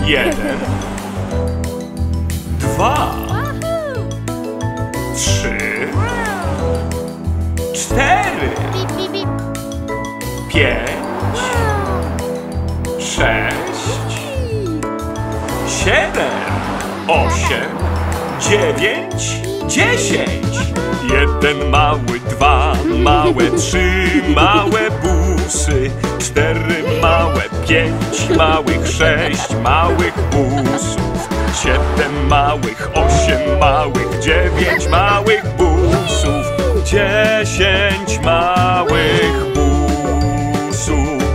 1, 2, 3, 4, 5, 6, 7, 8, 9, 10. 1 mały, 2 małe, 3 małe busy, 4 małe, 5 małych, 6 małych busów, 7 małych, 8 małych, 9 małych busów, 10 małych busów.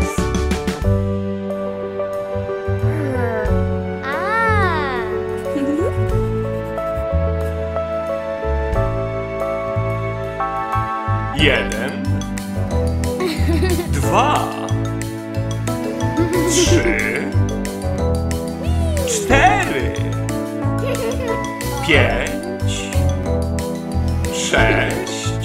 Jeden, 2, 3, 4, 5, 6,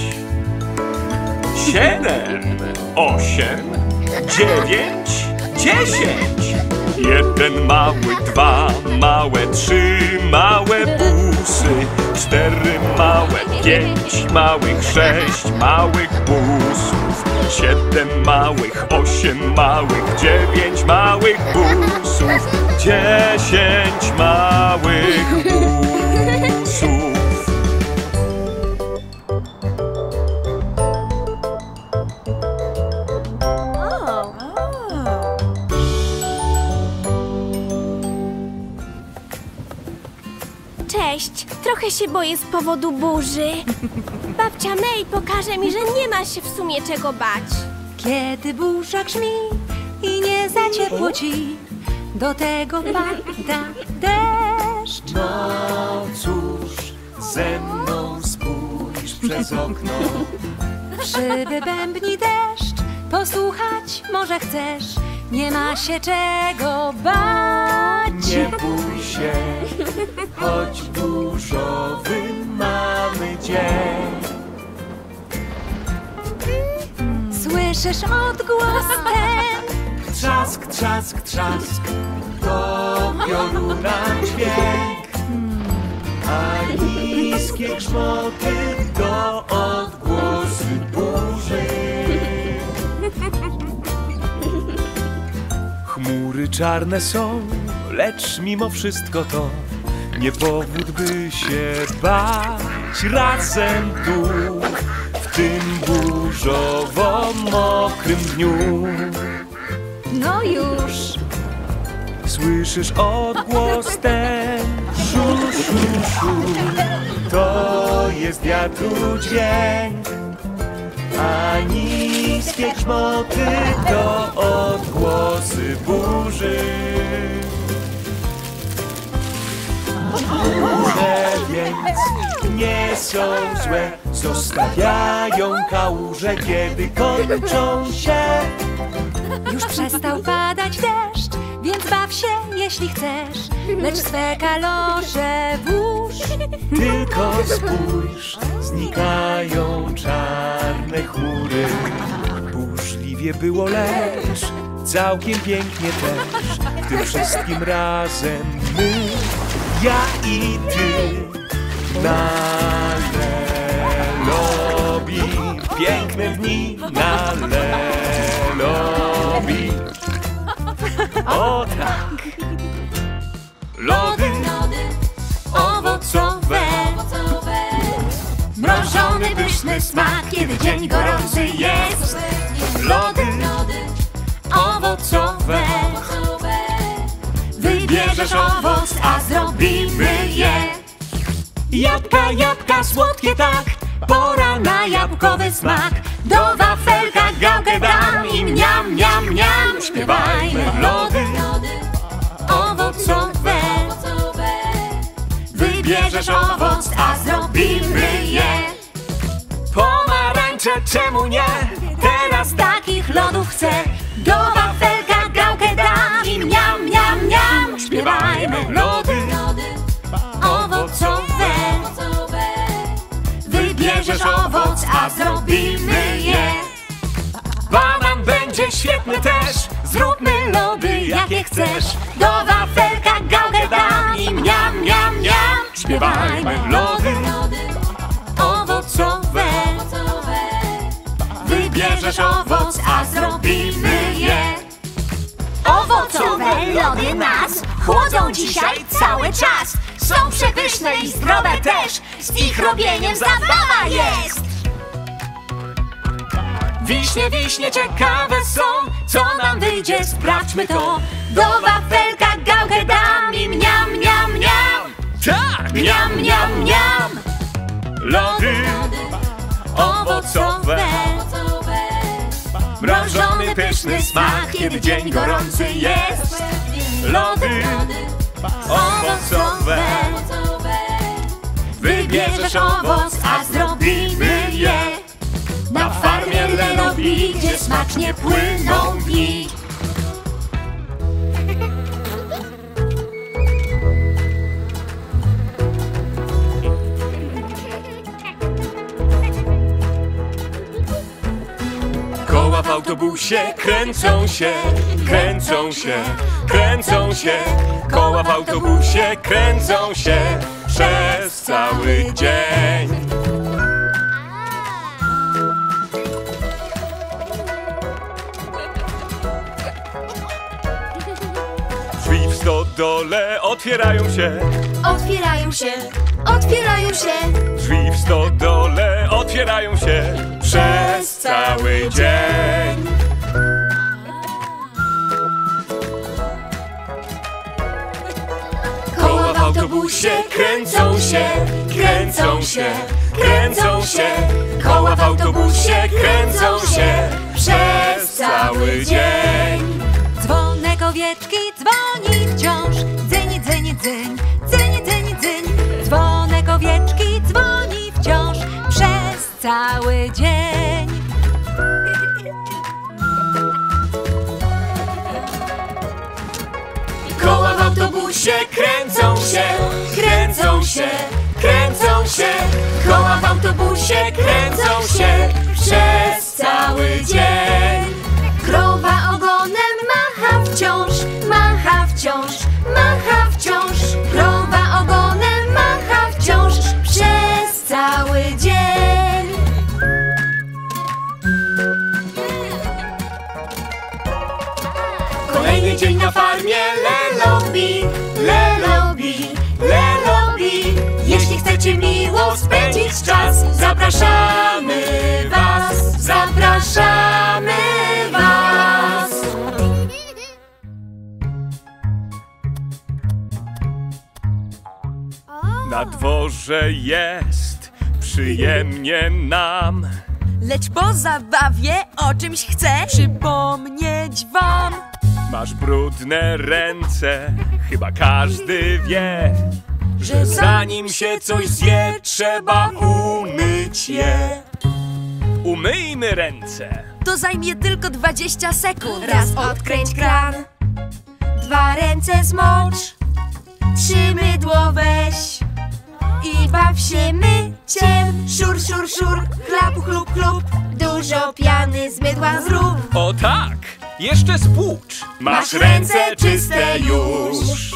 7, 8, 9, 10. 1 mały, 2 małe, 3 małe busy, 4 małe, 5 małych, 6 małych busów, 7 małych, 8 małych, 9 małych busów, 10 małych busów. Cześć, trochę się boję z powodu burzy. Babcia May pokaże mi, że nie ma się w sumie czego bać. Kiedy burza grzmi i nie za ciepło ci, do tego pada deszcz. No cóż, ze mną spójrz przez okno. W szyby bębni deszcz, posłuchać może chcesz, nie ma się czego bać. Nie bój się, choć burzowy mamy dzień. Słyszysz odgłos ten? Trzask, trzask, trzask, to pioruna dźwięk, a niskie grzmoty to odgłosy burzy. Chmury czarne są, lecz mimo wszystko to nie powód, by się bać. Razem tu, w tym burzowo-mokrym dniu. No już. Słyszysz odgłos ten? Szu, szu, szu. To jest wiatru dźwięk, a niskie grzmoty to odgłosy burzy. Burze więc nie są złe, zostawiają kałuże, kiedy kończą się. Już przestał padać deszcz, więc baw się, jeśli chcesz, lecz swe kalosze włóż. Tylko spójrz, znikają czarne chmury. Burzliwie było, lecz całkiem pięknie też. W tym wszystkim razem my, ja i ty, na Lelobi. Piękne dni na Lelobi. O tak! Lody owocowe, Mrożony, pyszny smak, kiedy dzień gorący jest. lody owocowe. Wybierzesz owoc, a zrobimy je. Jabłka, jabłka, słodkie tak, Pora na jabłkowy smak. Do wafelka gałkę dam i mniam, mniam, mniam. Śpiewajmy lody owocowe. Wybierzesz owoc, a zrobimy je. pomarańcze, czemu nie? Teraz takich lodów chcę. Do wafelka gałkę dam i mniam, mniam, mniam. Śpiewajmy Lody owocowe. Wybierzesz owoc, a zrobimy je. banan będzie świetny też, Zróbmy lody, jakie chcesz. Do wafelka gałkę dam i miam, miam, miam. Śpiewajmy lody owocowe. Wybierzesz owoc, a zrobimy je. Owocowe lody nas chłodzą dzisiaj cały czas. Są przepyszne i zdrowe też. Z ich robieniem zabawa jest. Wiśnie, wiśnie ciekawe są. Co nam wyjdzie, sprawdźmy to. Do wafelka gałkę dam i mniam, mniam, mniam. Tak! Mniam, mniam, mniam. Lody owocowe. Mrożony, pyszny smak, kiedy dzień gorący jest. Lody owocowe. Wybierzesz owoc, a zrobimy je. Na farmie Lelobi, gdzie smacznie płyną dni. Koła w autobusie kręcą się, kręcą się, kręcą się. Koła w autobusie kręcą się przez cały dzień. Drzwi w stodole otwierają się, Otwierają się, otwierają się. drzwi w stodole otwierają się przez cały dzień. Koła w autobusie kręcą się, kręcą się, kręcą się. Koła w autobusie kręcą się przez cały dzień. Dzwonek owieczki dzwoni wciąż. Dzyń, dzyń, dzyń, dzyń, dzyń, dzyń. Dzwonek owieczki dzwoni wciąż przez cały dzień. Koła w autobusie kręcą się, kręcą się, kręcą się. Koła w autobusie kręcą się przez cały dzień. Krowa ogonem macha wciąż, macha wciąż, macha wciąż. Krowa ogonem macha wciąż przez cały dzień. Kolejny dzień na farmie Lelobi, Lelobi, Lelobi. Jeśli chcecie miło spędzić czas, zapraszamy was, zapraszamy was. Na dworze jest przyjemnie nam. Lecz po zabawie o czymś chcę przypomnieć wam. Masz brudne ręce, chyba każdy wie, że zanim się coś zje, trzeba umyć je. Umyjmy ręce. To zajmie tylko 20 sekund. Raz odkręć kran, dwa ręce zmocz, trzy mydło weź i baw się myciem. Szur, szur, szur, chlap, chlup, chlup, dużo piany z mydła zrób. O tak, jeszcze spłucz. Masz ręce czyste już.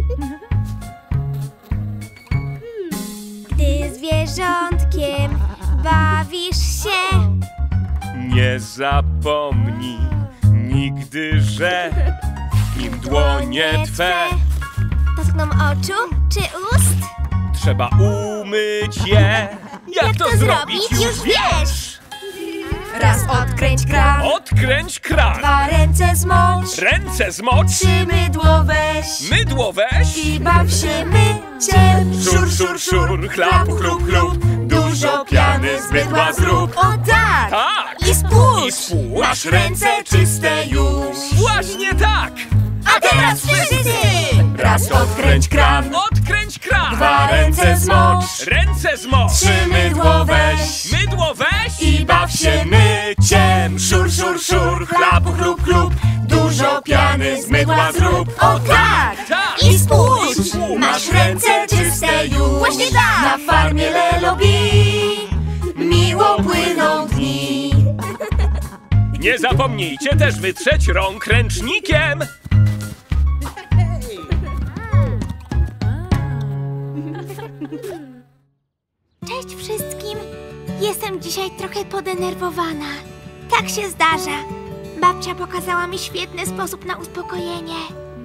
Gdy zwierzątkiem bawisz się, Nie zapomnij nigdy, że nim dłonie twe dotkną oczu czy ust? trzeba umyć je. Jak to zrobić, już wiesz. Raz odkręć kran, Odkręć kran. dwa ręce zmocz, Ręce zmocz. trzy mydło weź Mydło weź. i baw się myciem. Szur, szur, szur, chlap, chlup, chlup, dużo piany z mydła zrób. O tak! Tak! I spójrz! I spójrz. Masz ręce czyste już. Właśnie tak! A teraz wszyscy! Raz odkręć kran. Odkręć kran. Dwa ręce zmocz. Ręce zmocz. Trzy mydło weź. Mydło weź. I baw się myciem. Szur, szur, szur, chlap, chlup, chlup, dużo piany z mydła zrób. O tak! Tak! I spójrz! Masz ręce czyste już. Właśnie tak! Na farmie Lelobi miło płyną dni. Nie zapomnijcie też wytrzeć rąk ręcznikiem. Cześć wszystkim! Jestem dzisiaj trochę podenerwowana. Tak się zdarza. Babcia pokazała mi świetny sposób na uspokojenie.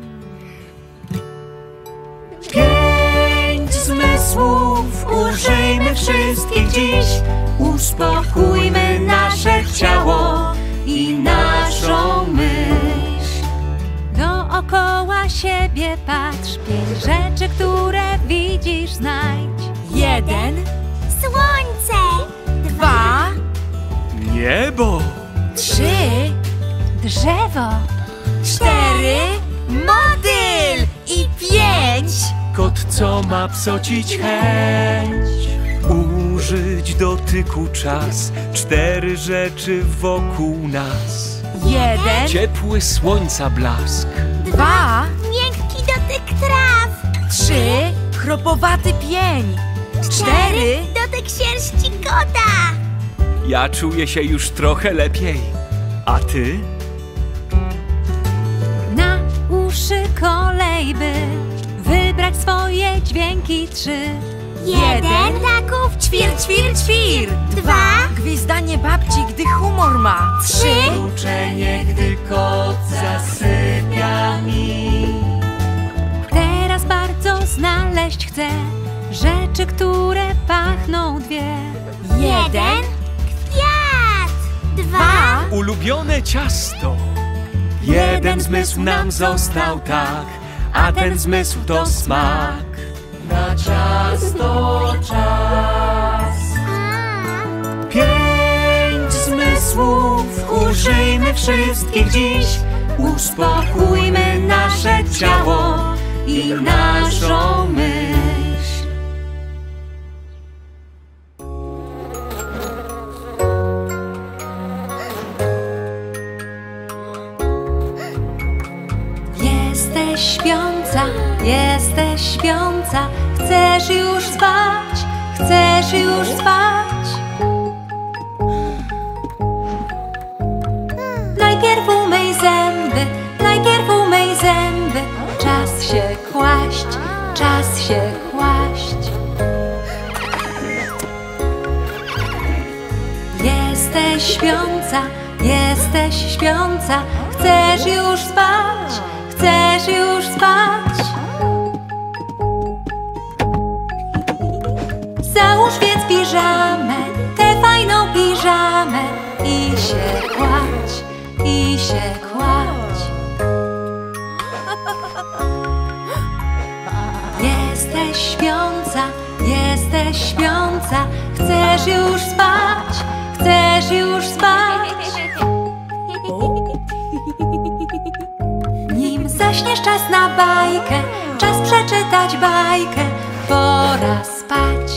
5 zmysłów, użyjmy wszystkich dziś. Uspokójmy nasze ciało i naszą myśl. Dookoła siebie patrz, 5 rzeczy, które widzisz, znajdź. 1, Słońce! 2, Niebo. 3, Drzewo, 4, motyl i 5. Kot, co ma psocić chęć. Użyć dotyku czas. 4 rzeczy wokół nas. 1, Ciepły słońca blask. 2, Miękki dotyk traw! 3, chropowaty pień. 4, Dotyk sierści kota! Ja czuję się już trochę lepiej. A ty? na uszy kolej, by wybrać swoje dźwięki 3. 1 Ptaków ćwir. 2 Gwizdanie babci, gdy humor ma. 3, Uczenie, gdy kot zasypia mi. Teraz bardzo znaleźć chcę rzeczy, które pachną 2. 1 Kwiat! 2 Ulubione ciasto. Jeden zmysł nam został tak, a ten zmysł to smak. Na ciasto czas. 5 zmysłów, użyjmy wszystkich dziś. Uspokójmy nasze ciało i naszą myśl. Jesteś śpiąca, chcesz już spać. Najpierw umyj zęby, czas się kłaść. Jesteś śpiąca, chcesz już spać. Załóż więc piżamę, tę fajną piżamę i się kładź. Jesteś śpiąca, chcesz już spać. Nim zaśniesz, czas na bajkę, czas przeczytać bajkę. Pora spać.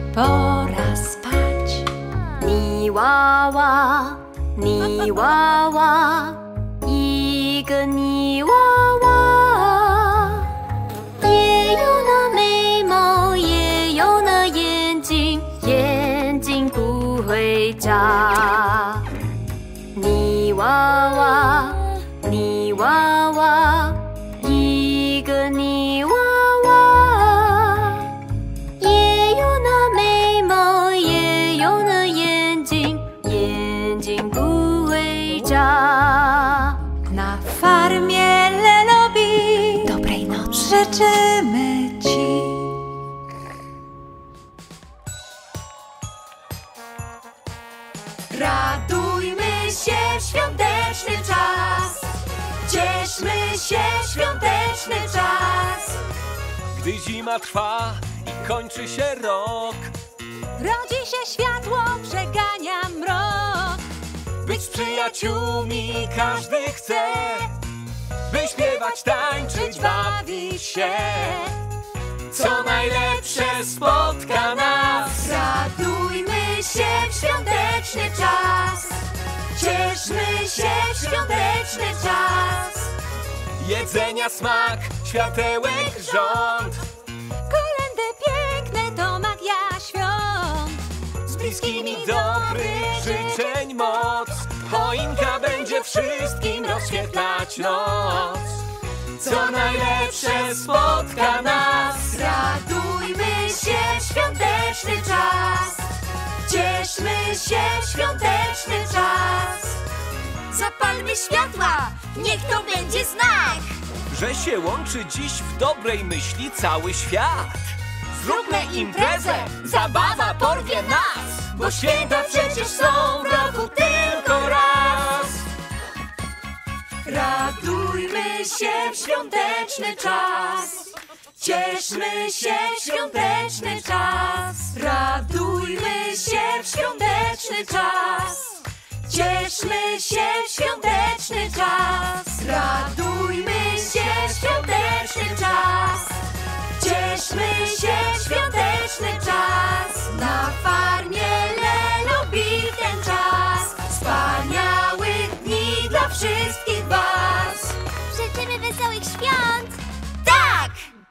泥娃娃，泥娃娃，一个泥娃娃，也有那眉毛，也有那眼睛，眼睛不会眨。泥娃娃，泥娃娃，一个泥娃娃，也有那眉毛，也有那眼睛，眼睛不会眨。 Na farmie Lelobi dobrej nocy życzymy ci. Radujmy się w świąteczny czas. Cieszmy się w świąteczny czas. Gdy zima trwa i kończy się rok, Rodzi się światło, przegania mrok. być z przyjaciółmi każdy chce, by śpiewać, tańczyć, bawić się. Co najlepsze spotka nas. Radujmy się w świąteczny czas. Cieszmy się w świąteczny czas. Jedzenia smak, światełek rząd, Kolędy piękne to magia świąt. z bliskimi dobrych życzeń moc. Choinka będzie będzie wszystkim rozświetlać noc. Co najlepsze spotka nas. Radujmy się w świąteczny czas. Cieszmy się w świąteczny czas. Zapalmy światła, niech to będzie znak, Że się łączy dziś w dobrej myśli cały świat. Zróbmy imprezę, zabawa porwie nas, bo święta przecież są w roku tylko raz. radujmy się w świąteczny czas. Cieszmy się w świąteczny czas. Radujmy się w świąteczny czas. Cieszmy się w świąteczny czas. Radujmy się w świąteczny czas. Cieszmy się w świąteczny czas. Na farmie Lelobi ten czas. Wspaniałych dni dla wszystkich was. Życzymy wesołych świąt! Tak!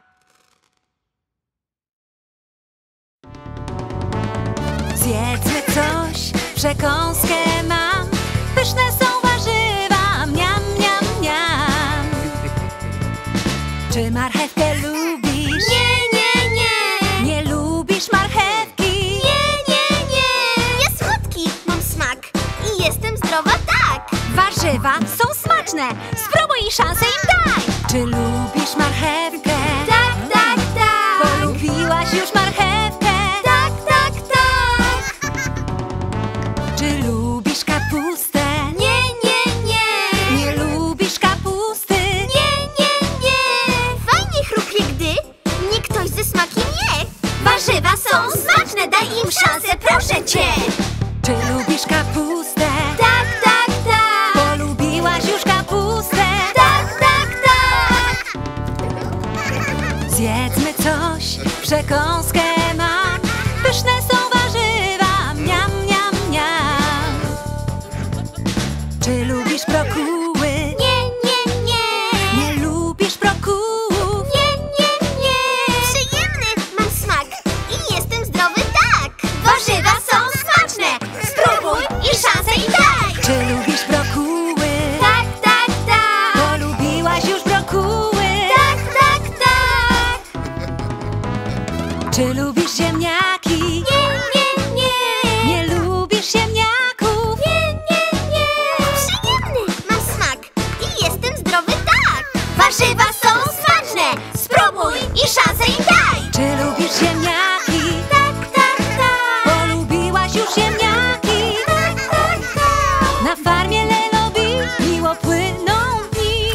Zjedzmy coś, przekąskę mam. Pyszne są warzywa, miam, miam, miam. Czy marchewkę lubisz? Nie, nie, nie! Nie lubisz marchewki? Nie, nie, nie! Jest słodki, mam smak i jestem zdrowa, tak! Warzywa są smaczne, spróbuj i szansę im daj. Czy lubisz marchewkę? Tak, tak, tak! Polubiłaś już marchewkę? Tak, tak, tak! Czy lubisz kapustę? Nie, nie, nie! Nie lubisz kapusty? Nie, nie, nie! Fajnie chrupie, gdy nie ktoś ze smakiem je! Warzywa są smaczne, daj im szansę, proszę cię! Czy lubisz kapustę? Tak, tak, tak! Polubiłaś już kapustę? Tak, tak, tak! Zjedzmy coś, przekąskę mam. Pyszne są warzywa, miam, miam, miam. Czy lubisz brokuły? Nie, nie, nie! Nie lubisz brokułów? Nie, nie, nie! Przyjemny mam smak i jestem zdrowy, tak! Warzywa są smaczne! Spróbuj i szansę im daj! Czy lubisz brokuły? Tak, tak, tak! Polubiłaś już brokuły? Tak, tak, tak! Czy lubisz ziemniaki? Nie, nie, nie! Nie lubisz ziemniaków? Nie, nie, nie! Przyjemny mam smak i jestem zdrowy, tak! Warzywa są smaczne! Spróbuj i szansę im daj! Czy lubisz ziemniaki? Tak, tak, tak! Polubiłaś już ziemniaki? Tak, tak, tak! Na farmie Lelobi miło płyną dni.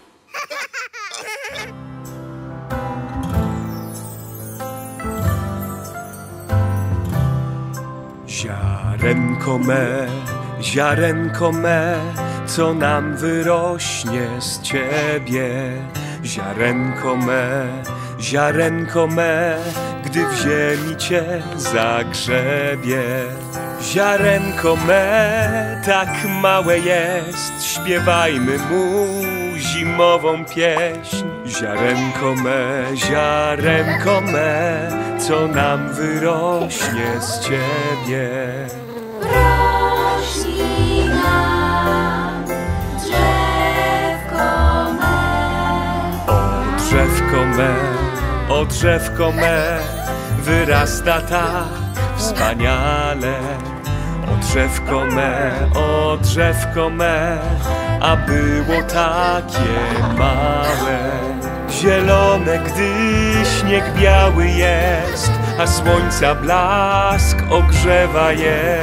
Ziarenko me, co nam wyrośnie z ciebie. Ziarenko me, gdy w ziemi cię zagrzebie. Ziarenko me, tak małe jest, śpiewajmy mu zimową pieśń. Ziarenko me, co nam wyrośnie z ciebie. Rośnij nam drzewko me. O drzewko me, wyrasta tak wspaniale. O drzewko me, a było takie małe. Zielone, gdy śnieg biały jest, a słońca blask ogrzewa je.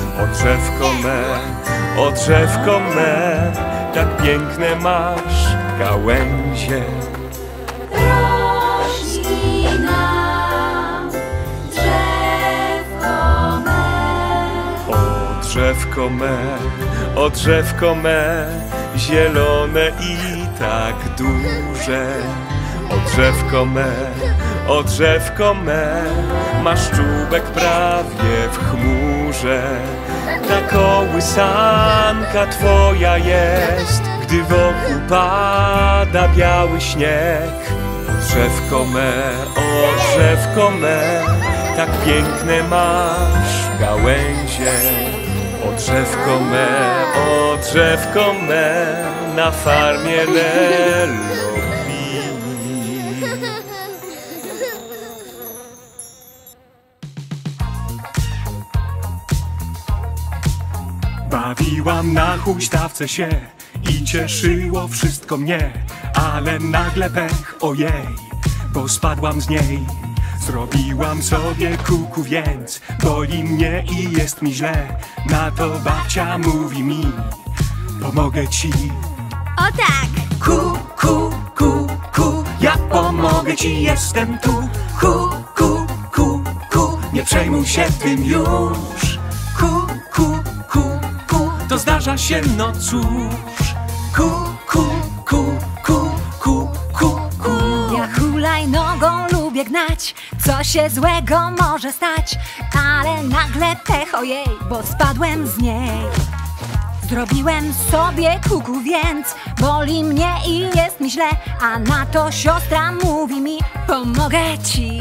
O drzewko me, tak piękne masz gałęzie. Rośnij nam drzewko me. O drzewko me, zielone i tak duże. O drzewko me, masz czubek prawie w chmurze. Ta kołysanka twoja jest, gdy wokół pada biały śnieg. O drzewko me, tak piękne masz gałęzie. o drzewko me, na farmie Lelo bi. Bawiłam na huśtawce się i cieszyło wszystko mnie, ale nagle pech, ojej, bo spadłam z niej. Zrobiłam sobie kuku, więc boli mnie i jest mi źle. Na to babcia mówi mi, pomogę ci. O tak! Ku, ku, ku, ku, ja pomogę ci, jestem tu. Ku, ku, ku, ku, nie przejmuj się tym już. Ku, ku, ku, ku, to zdarza się, no cóż. Ku, ku, ku, ku, ku, ku, ku. Ja hulajnogą lubię gnać, co się złego może stać, ale nagle pech, ojej, bo spadłem z niej. Zrobiłem sobie kuku, więc boli mnie i jest mi źle, a na to siostra mówi mi, pomogę ci.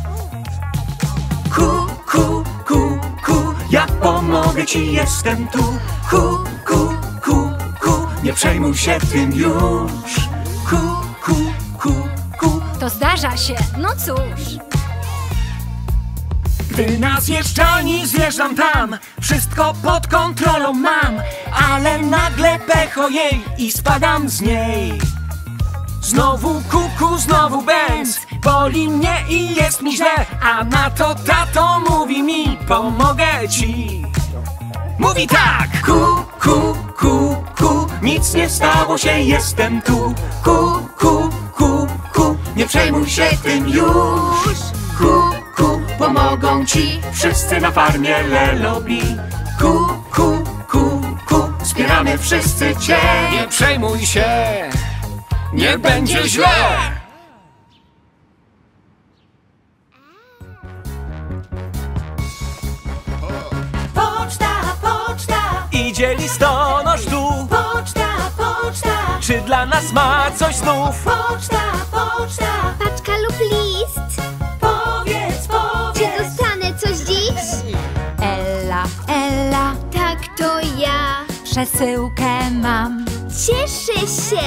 Ku, ku, ku, ku, ja pomogę ci, jestem tu. Ku, ku, ku, ku, nie przejmuj się tym już. Ku, ku, ku, ku. To zdarza się, no cóż. Gdy na zjeżdżalni zjeżdżam tam, wszystko pod kontrolą mam, ale nagle pech, ojej, i spadam z niej. Znowu kuku, znowu bęc, boli mnie i jest mi źle, a na to tato mówi mi, pomogę ci. Mówi tak! Ku, ku, ku, ku, nic nie stało się, jestem tu. Ku, ku, ku, ku, nie przejmuj się tym już. Ku, ku, pomogą ci wszyscy na farmie Lelo bi. Ku, ku, ku, ku, wspieramy wszyscy cię. Nie przejmuj się, nie będzie źle. Poczta, poczta, Idzie listonosz tu, poczta, poczta, czy dla nas ma coś znów? poczta, poczta. Paczka lub list? Powiedz, Czy powiedz. dostanę coś dziś? Ella, Ella, Tak, to ja. przesyłkę mam, Cieszę się.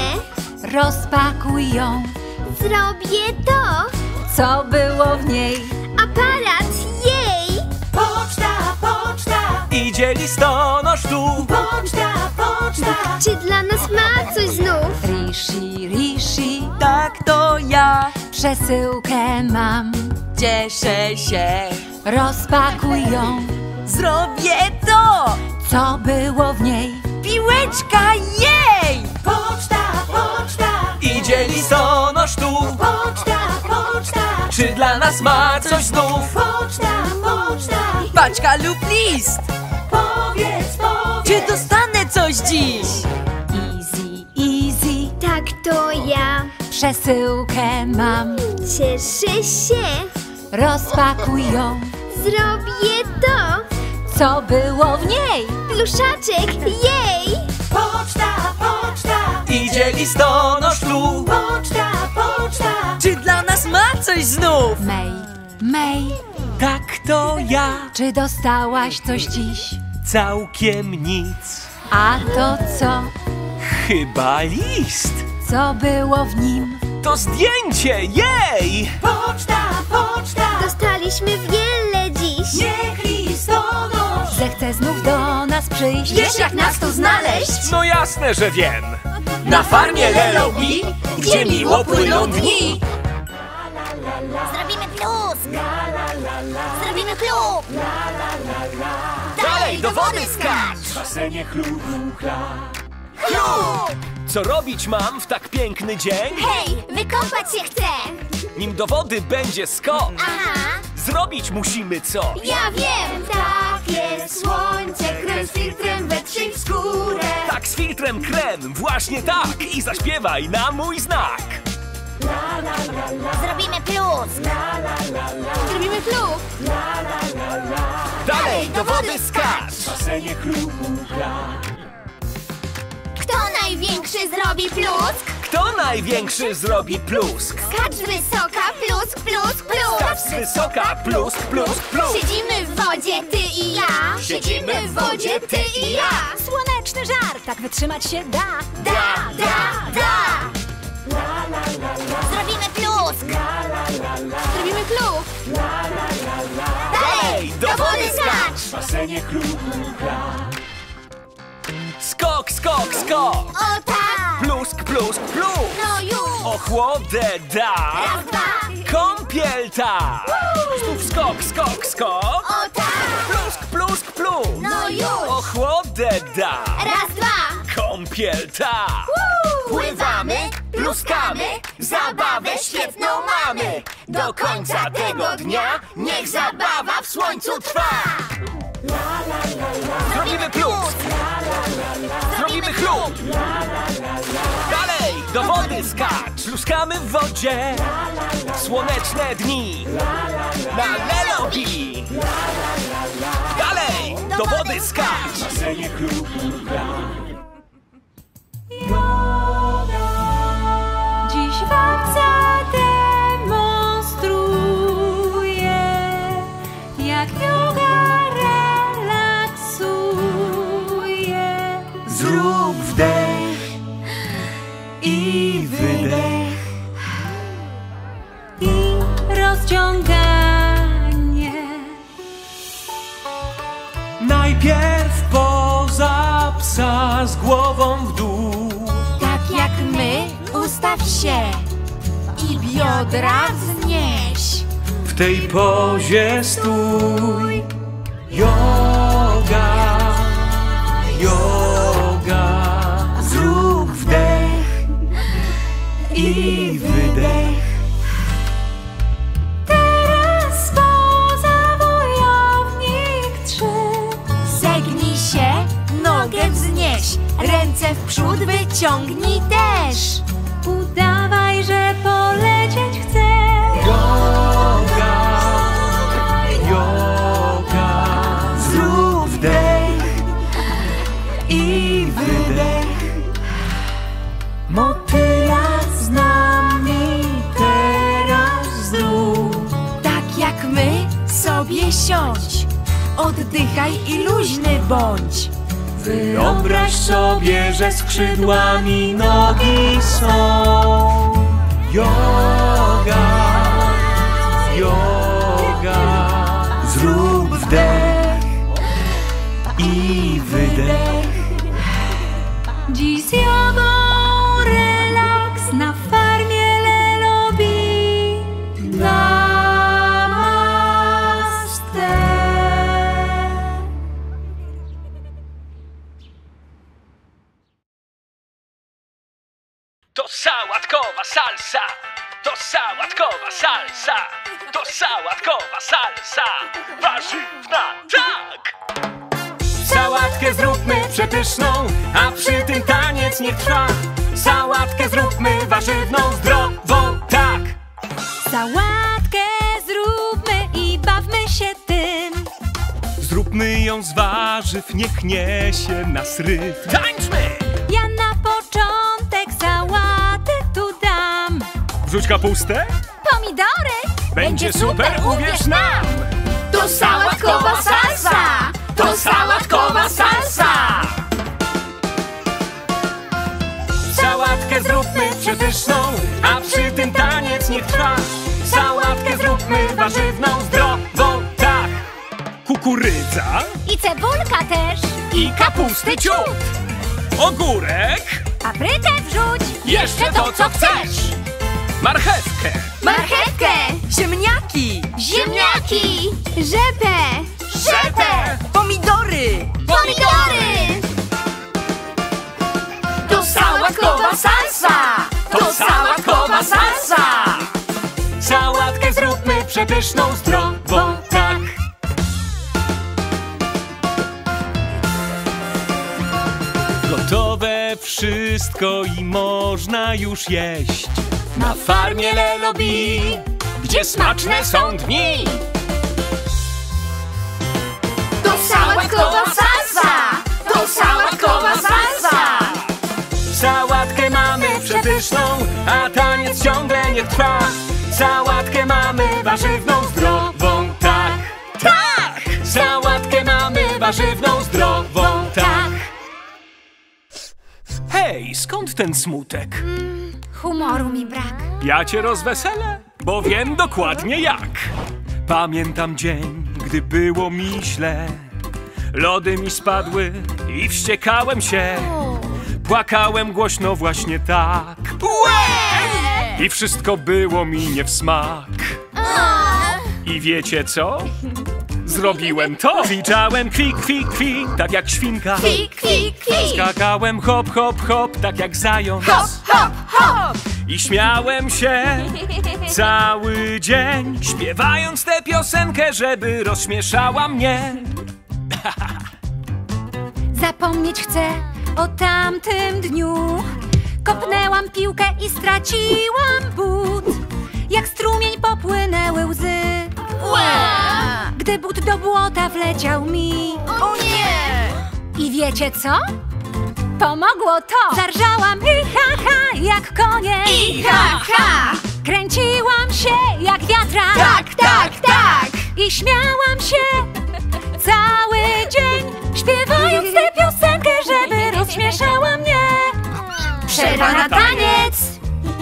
rozpakuj ją, Zrobię to. co było w niej. Aparat, jej. Poczta, poczta, Idzie listonosz tu, poczta, poczta. Czy dla nas ma coś znów? Rishi, Rishi, Tak, to ja. przesyłkę mam, Cieszę się. rozpakuj ją, Zrobię to. co było w niej. Piłeczka, jej. Poczta, poczta, idzie listonosz tu, poczta, poczta. czy dla nas ma coś znów? Poczta, poczta. Paczka lub list. Powiedz, Czy powiedz. dostanę coś dziś? Easy, easy, Tak, to ja. przesyłkę mam, Cieszę się. rozpakuj ją, Zrobię to. co było w niej. Pluszaczek, jej. Poczta, poczta, Idzie listonosz tu, poczta, poczta. Czy dla nas ma coś znów? May, May, tak to ja, czy dostałaś coś dziś? całkiem nic. A to co? Chyba list, Co było w nim? to zdjęcie, jej! Poczta, poczta. Dostaliśmy wiele dziś. Niech listonosz. Zechce znów do nas przyjść. Wiesz, jak nas tu znaleźć? No jasne, że wiem. Na farmie Lelo bi, gdzie miło płyną dni. Zrobimy plusk. Zrobimy klub. Dalej do wody skacz! W basenie chlubu Co robić mam w tak piękny dzień? Hej, wykąpać się chcę. Nim do wody będzie skok, Aha, zrobić musimy co? ja wiem. Takie słońce, krem z filtrem, wetrzyj w skórę. Tak, z filtrem krem, właśnie tak! I zaśpiewaj na mój znak! Zrobimy plusk. Zrobimy klub. Dalej do wody skacz! W basenie chlubu Kto największy zrobi plusk? Kto największy zrobi plusk. Skacz z wysoka, plusk, plusk, plusk. Skacz z wysoka, plusk, plusk, plusk. Siedzimy w wodzie, ty i ja. Siedzimy w wodzie, ty i ja. Słoneczny żar, tak wytrzymać się da. Zrobimy plusk. Zrobimy plusk. Dalej, do wody skacz. W basenie kruka. Skok, skok, skok. O tak. Plusk, plusk, plusk. No już. Ochłodę da. Raz, dwa. Kąpiel ta. Znów skok, skok, skok. O tak. Plusk, plusk, plusk. No już. Ochłodę da. Raz, dwa. Kąpiel ta. Pływamy, pluskamy, zabawę świetną mamy. Do końca tego dnia niech zabawa w słońcu trwa. Zrobimy plusk. Zrobimy chlub. Dalej, do wody skacz. Pluskamy w wodzie. Słoneczne dni. Na lelobi. Dalej, do wody skacz. W basenie kruka. Dziś wam zademonstruję, jak joga relaksuje. Zrób wdech i wydech. I rozciąganie. Najpierw poza psa z głową w dół. Tak jak my, ustaw się i biodra wznieś. W tej pozie stój. Yoga, yoga. Zrób wdech i wydech. Teraz poza wojownik 3. Zegnij się, nogę wznieś, ręce w przód wyciągnij też. Udawaj, że polecieć chcesz. Yoga, yoga. Zrób wdech i wydech. Motyla z nami teraz zrób. Tak jak my, sobie siądź, oddychaj i luźny bądź. Wyobraź sobie, że skrzydłami nogi są. Yoga, yoga. Zrób wdech i wydech. Dziś z jogą relaks na farmie Lelobi. Namaste. To sałatkowa salsa. To sałatkowa salsa. To sałatkowa salsa. Warzywna, tak! Sałatkę zróbmy przepyszną, a przy tym taniec niech trwa. Sałatkę zróbmy warzywną, zdrową, tak! Sałatkę zróbmy i bawmy się tym. Zróbmy ją z warzyw, niech niesie nas rytm. Tańczmy! Ja na początek sałaty tu dam. Wrzuć kapustę, Pomidory. będzie super, uwierz nam! To sałatkowa salsa. To sałatkowa salsa! Sałatkę zróbmy przepyszną, a przy tym taniec niech trwa. Sałatkę zróbmy warzywną, zdrową, tak! Kukurydza I cebulka też. i kapusty ciut. Ogórek, Paprykę wrzuć. jeszcze to co chcesz. Marchewkę, Marchewkę! Ziemniaki! Ziemniaki. Rzepę. rzepę, Pomidory! Pomidory. To sałatkowa salsa! to sałatkowa salsa! Sałatkę zróbmy przepyszną, zdrową, tak! Gotowe wszystko i można już jeść. Na farmie Lelobi, gdzie smaczne są dni. To sałatkowa salsa! To sałatkowa salsa! Sałatkę mamy przepyszną. pyszną, a taniec ciągle nie trwa. Sałatkę mamy warzywną, zdrową, tak, tak! Sałatkę mamy warzywną, zdrową, tak! Hej, skąd ten smutek? Humoru mi brak. Ja cię rozweselę, bo wiem dokładnie jak. Pamiętam dzień, gdy było mi źle. Lody mi spadły i wściekałem się. Płakałem głośno właśnie tak. I wszystko było mi nie w smak. I wiecie co? Zrobiłem to. Kwiczałem kwi, kwi, kwi, tak jak świnka. Kwi, kwi, kwi. Skakałem hop, hop, hop, tak jak zając. Hop, hop, hop! I śmiałem się cały dzień, śpiewając tę piosenkę, żeby rozśmieszała mnie. Zapomnieć chcę o tamtym dniu. Kopnęłam piłkę i straciłam but. Jak strumień popłynęły łzy, gdy but do błota wleciał mi. O nie! I wiecie co? Pomogło to! Zarżałam i ha ha jak konie. I ha, ha! Kręciłam się jak wiatrak. Tak, tak, tak! I śmiałam się cały dzień, śpiewając tę piosenkę, żeby rozśmieszała mnie. Przerwa na taniec.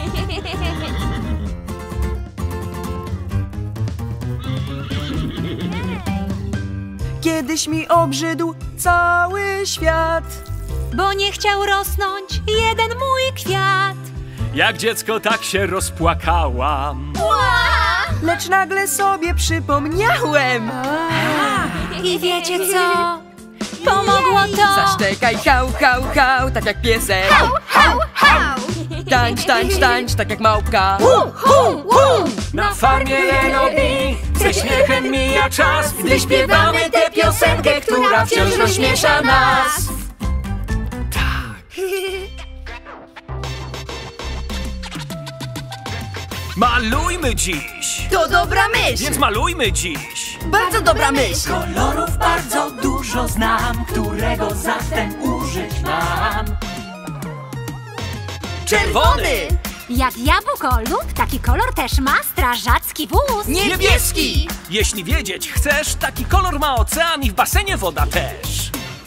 Kiedyś mi obrzydł cały świat. Bo nie chciał rosnąć jeden mój kwiat. Jak dziecko tak się rozpłakałam. Lecz nagle sobie przypomniałem. I wiecie co? Pomogło to. Zaszczekaj, hał, hał, hał, tak jak piesek. Hał, hał! Tańcz, tańcz, tańcz, tak jak małpka. Na farmie Lenobi ze śmiechem mija czas, gdy śpiewamy tę piosenkę, która wciąż rozśmiesza nas. Malujmy dziś! To dobra myśl! Więc malujmy dziś! Bardzo dobra myśl! Kolorów bardzo dużo znam, którego zatem użyć mam. Czerwony! Jak jabłko lub taki kolor też ma strażacki wóz. Niebieski! Jeśli wiedzieć chcesz, taki kolor ma ocean i w basenie woda też.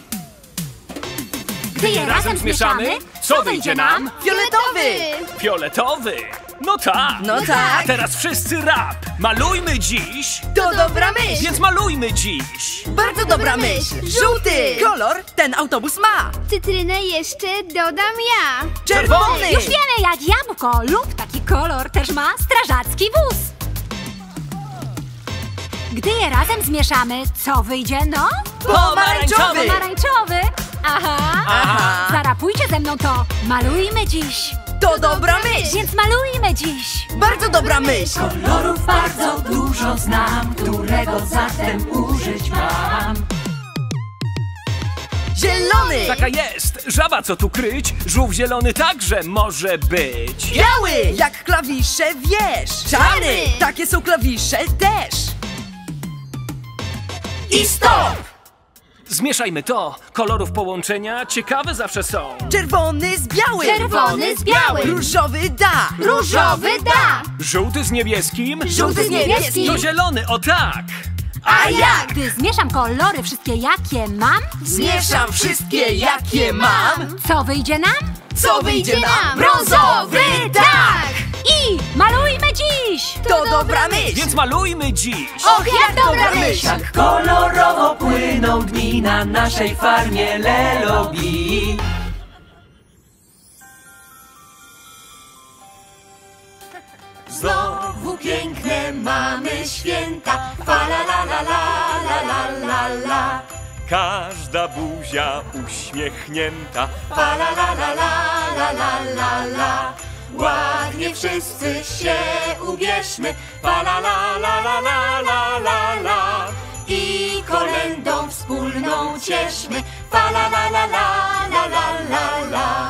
Gdy je razem zmieszamy, co wyjdzie nam? Fioletowy! Fioletowy! No tak! No tak! A teraz wszyscy rap! Malujmy dziś! To dobra myśl! Więc malujmy dziś! Bardzo dobra myśl! Żółty! Kolor ten autobus ma! Cytrynę jeszcze dodam ja. Czerwony! Już wiemy, jak jabłko lub taki kolor też ma strażacki wóz. Gdy je razem zmieszamy, co wyjdzie no? Pomarańczowy! Pomarańczowy! Aha! Aha! Zarapujcie ze mną to! Malujmy dziś! To dobra myśl! Więc malujmy dziś! Bardzo dobra myśl! Kolorów bardzo dużo znam, którego zatem użyć mam. Zielony! Taka jest! Żaba co tu kryć? Żółw zielony także może być. Biały! Jak klawisze wiesz! Czarny! Takie są klawisze też! I stop! Zmieszajmy to! Kolorów połączenia ciekawe zawsze są. Czerwony z białym! Czerwony z białym. Różowy da! Różowy da. Żółty z niebieskim. Żółty z niebieskim! To zielony, o tak! A jak? Gdy zmieszam kolory wszystkie jakie mam, Zmieszam wszystkie jakie mam! co wyjdzie nam? Co wyjdzie nam? Brązowy, tak! I malujmy dziś! To dobra myśl! Więc malujmy dziś! Och, jak dobra myśl! Tak kolorowo płyną dni na naszej farmie Lelobi. Znowu piękne mamy święta, fa la la la la la la la la. Każda buzia uśmiechnięta. Fa la la la la la la la la. Ładnie wszyscy się ubierzmy, fa la la la la la la la la. I kolędą wspólną cieszmy, fa la la la la la la la la.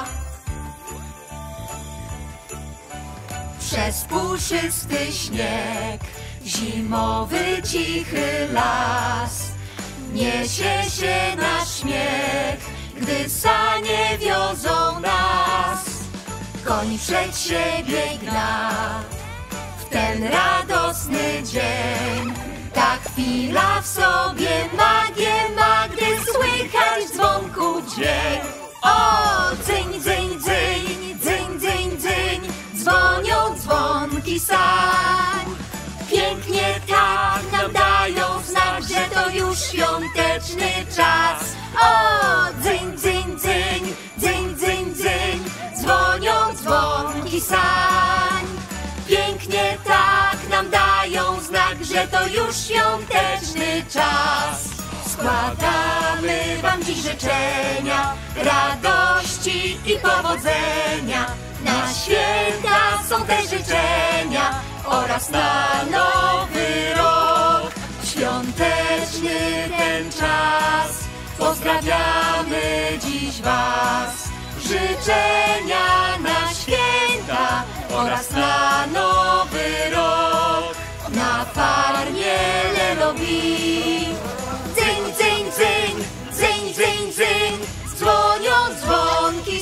Przez puszysty śnieg, zimowy cichy las, niesie się nasz śmiech, gdy sanie wiozą nas. koń przed siebie gna. W ten radosny dzień ta chwila w sobie magię ma, gdy słychać dzwonków dźwięk. O, dzyń, dzyń, dzyń, dzyń, dzyń, dzyń, dzwonią dzwonki sań. Pięknie tak nam dają znak, że to już świąteczny czas. O, dzyń, dzyń, dzyń, dzyń, dzyń, dzyń, dzwonią dzwonki sań. Pięknie tak nam dają znak, że to już świąteczny czas. Składamy wam dziś życzenia, radości i powodzenia. Na święta są te życzenia oraz na nowy rok. Świąteczny ten czas, pozdrawiamy dziś was. Życzenia na święta oraz na nowy rok. Na farmie Lelobi. Dzyń, dzyń, dzyń, dzyń, dzyń, dzyń, dzwonią dzwonki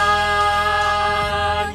sań.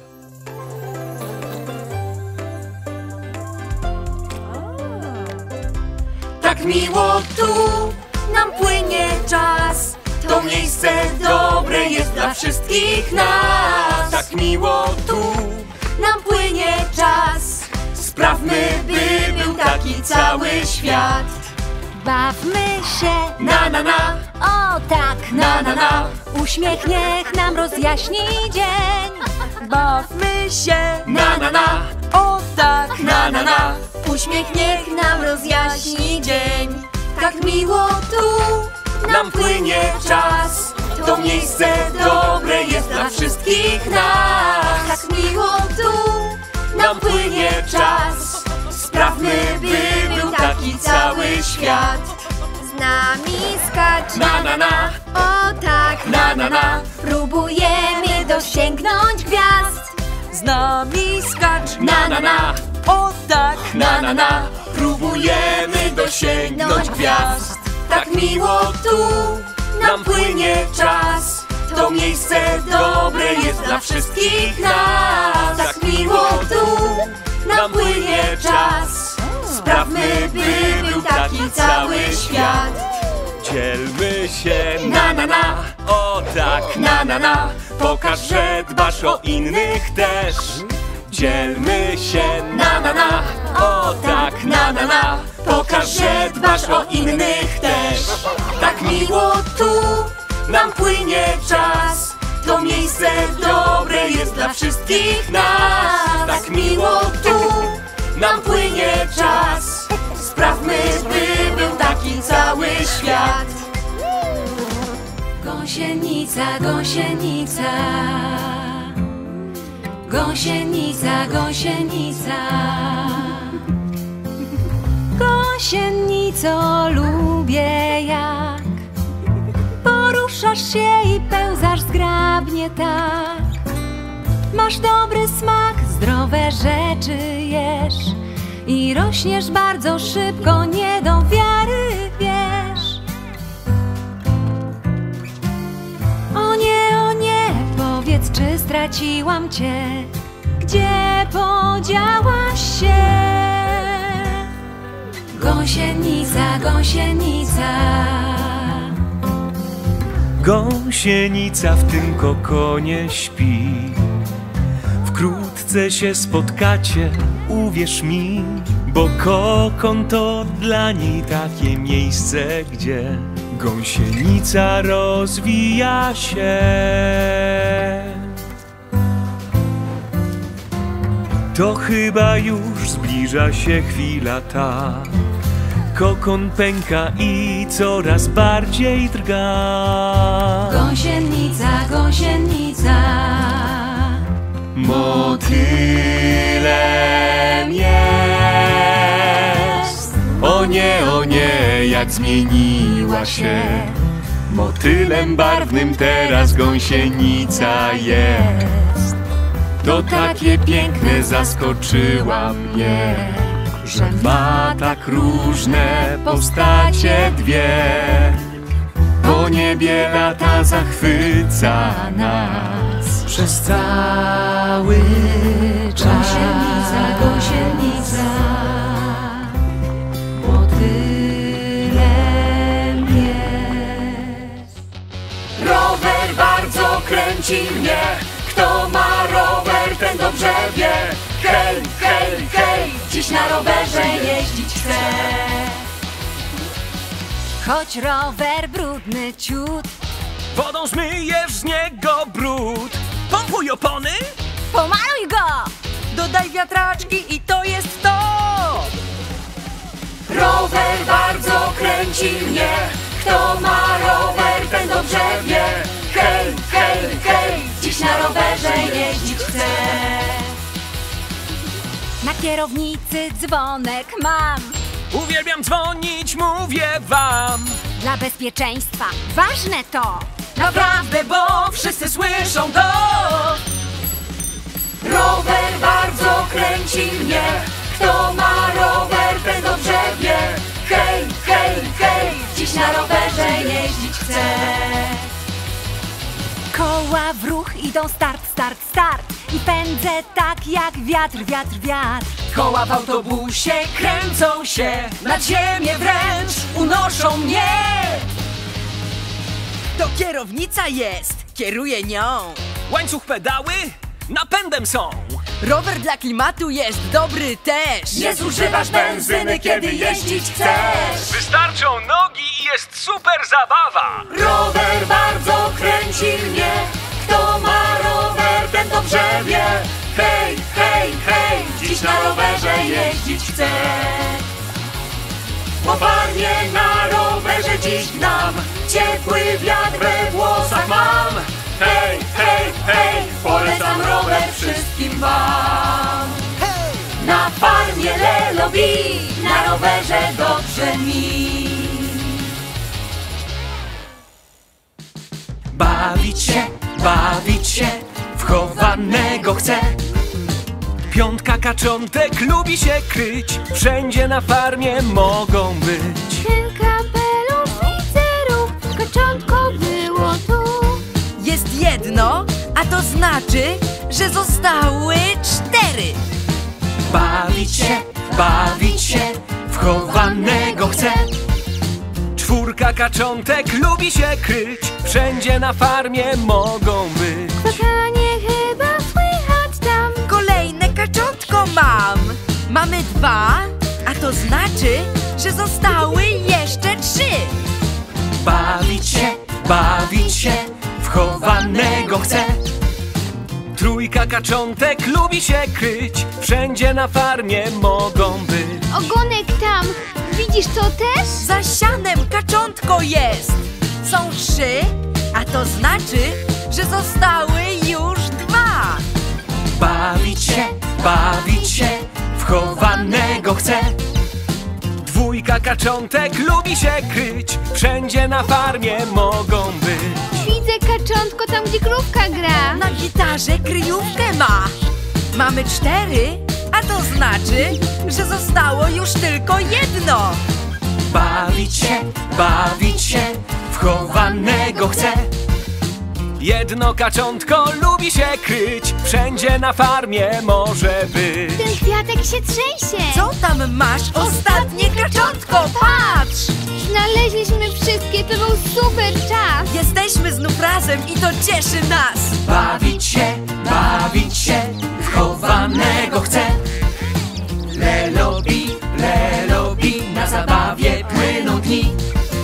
Tak miło tu nam płynie czas. To miejsce dobre jest dla wszystkich nas. Tak miło tu nam płynie czas. Sprawmy, by był taki cały świat. Bawmy się, Na, na, na, o tak, na, na, na. uśmiech niech nam rozjaśni dzień. Bawmy się, Na, na, na, o tak, na, na, na. uśmiech niech nam rozjaśni dzień. Tak miło tu nam płynie czas. To miejsce dobre jest dla wszystkich nas. Tak miło tu nam płynie czas. Sprawmy, by był taki cały świat. Z nami skacz, Na, na, na, o tak, na, na, na. próbujemy dosięgnąć gwiazd. z nami skacz, Na, na, na, o tak, na, na, na. Próbujemy dosięgnąć gwiazd. Tak miło tu nam płynie czas. To miejsce dobre jest dla wszystkich nas. Tak miło tu nam płynie czas. Sprawmy, by był taki cały świat. Dzielmy się Na, na, na, o tak, na, na, na. pokaż, że dbasz o innych też. Dzielmy się Na, na, na, o tak, na, na, na. Pokaż, że dbasz o innych też. Tak miło tu nam płynie czas. To miejsce dobre jest dla wszystkich nas. Tak miło tu nam płynie czas. Sprawmy, by był taki cały świat. Gąsienica, gąsienica, gąsienica, gąsienica. Gąsienico, lubię jak poruszasz się i pełzasz zgrabnie tak. Masz dobry smak, zdrowe rzeczy jesz i rośniesz bardzo szybko, nie do wiary wiesz. O nie, powiedz, czy straciłam cię? Gdzie podziałaś się? Gąsienica, gąsienica. Gąsienica w tym kokonie śpi. Wkrótce się spotkacie, uwierz mi, bo kokon to dla niej takie miejsce, gdzie gąsienica rozwija się. To chyba już zbliża się chwila ta. Kokon pęka i coraz bardziej drga. Gąsienica, gąsienica. Motylem jest. O nie, jak zmieniła się. Motylem barwnym teraz gąsienica jest. To takie piękne, zaskoczyła mnie, że ma tak różne postacie dwie. Po niebie lata, zachwyca nas. przez cały czas. Gąsienica, gąsienica, motylem jest. Rower bardzo kręci mnie. Kto ma rower, ten dobrze wie. Hej, hej, hej, dziś na rowerze jeździć chcę. Choć rower brudny ciut, Wodą zmyjesz z niego brud. Pompuj opony. pomaluj go! Dodaj wiatraczki i to jest to! Rower bardzo kręci mnie. Kto ma rower, ten dobrze wie. Hej, hej, hej, dziś na rowerze jeździć chcę. Na kierownicy dzwonek mam. Uwielbiam dzwonić, mówię wam. Dla bezpieczeństwa ważne to. Naprawdę, bo wszyscy słyszą to. Rower bardzo kręci mnie. Kto ma rower, ten dobrze wie. Hej, hej, hej, dziś na rowerze jeździć chcę. Koła w ruch idą start, start, start. I pędzę tak jak wiatr, wiatr, wiatr. Koła w autobusie kręcą się, nad ziemię wręcz unoszą mnie. To kierownica jest, kieruję nią. Łańcuch pedały napędem są. Rower dla klimatu jest dobry też. Nie zużywasz benzyny, kiedy jeździć chcesz. Wystarczą nogi i jest super zabawa. Rower bardzo kręci mnie. Kto ma rower, ten dobrze wie. Hej, hej, hej, dziś na rowerze jeździć chcę. Po farmie na rowerze dziś gnam. Ciepły wiatr we włosach mam. Hej, hej, hej, polecam rower wszystkim wam. Na farmie Lelobi, na rowerze dobrze mi. Bawić się, wchowanego chcę. Piątka kaczątek lubi się kryć. Wszędzie na farmie mogą być. Ten kapelusz widzę ruch, kaczątko było tu. Jest jedno, a to znaczy, że zostały 4. Bawić się, wchowanego chcę. Czwórka kaczątek lubi się kryć. Wszędzie na farmie mogą być. Kwakanie chyba słychać tam. Kolejne kaczątko mam. Mamy 2, a to znaczy, że zostały jeszcze 3. Bawić się, wchowanego chcę. Trójka kaczątek lubi się kryć. Wszędzie na farmie mogą być. Ogonek tam. Widzisz to też? Za sianem kaczątko jest. Są 3, a to znaczy, że zostały już 2. Bawić się, wchowanego chcę. Dwójka kaczątek lubi się kryć. Wszędzie na farmie mogą być. Widzę kaczątko tam, gdzie krówka gra. Na gitarze kryjówkę ma. Mamy 4, a to znaczy, że zostało już tylko jedno. Bawić się, wchowanego chcę. Jedno kaczątko lubi się kryć. Wszędzie na farmie może być. Ten kwiatek się trzęsie. Co tam masz? Ostatnie kaczątko, patrz! Znaleźliśmy wszystkie, to był super czas. Jesteśmy znów razem i to cieszy nas. Bawić się, wchowanego chcę. Lelobi, na zabawie płyną dni.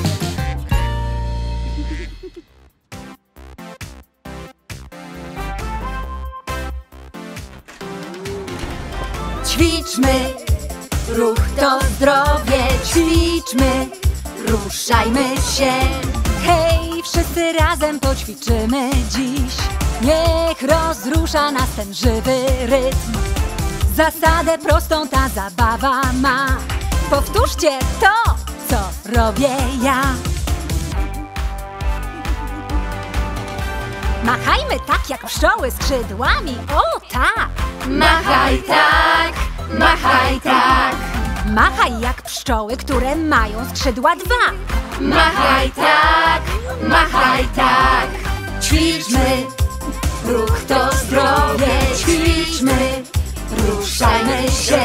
Ćwiczmy, ruch to zdrowie. Ćwiczmy, ruszajmy się. Hej, wszyscy razem poćwiczymy dziś. Niech rozrusza nas ten żywy rytm. Zasadę prostą ta zabawa ma. Powtórzcie to, co robię ja. Machajmy tak jak pszczoły skrzydłami. O tak! Machaj tak, machaj tak. Machaj jak pszczoły, które mają skrzydła 2. Machaj tak, machaj tak. Ćwiczmy, Ruch to zdrowie, ćwiczmy, ruszajmy się.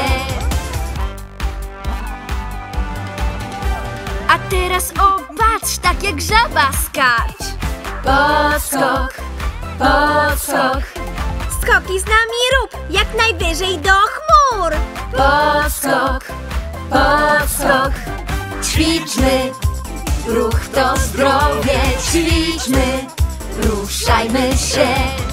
A teraz patrz, tak jak żaba skacz. Podskok, podskok, Skoki z nami rób, jak najwyżej do chmur. podskok, podskok. Ćwiczmy, ruch to zdrowie, ćwiczmy, ruszajmy się.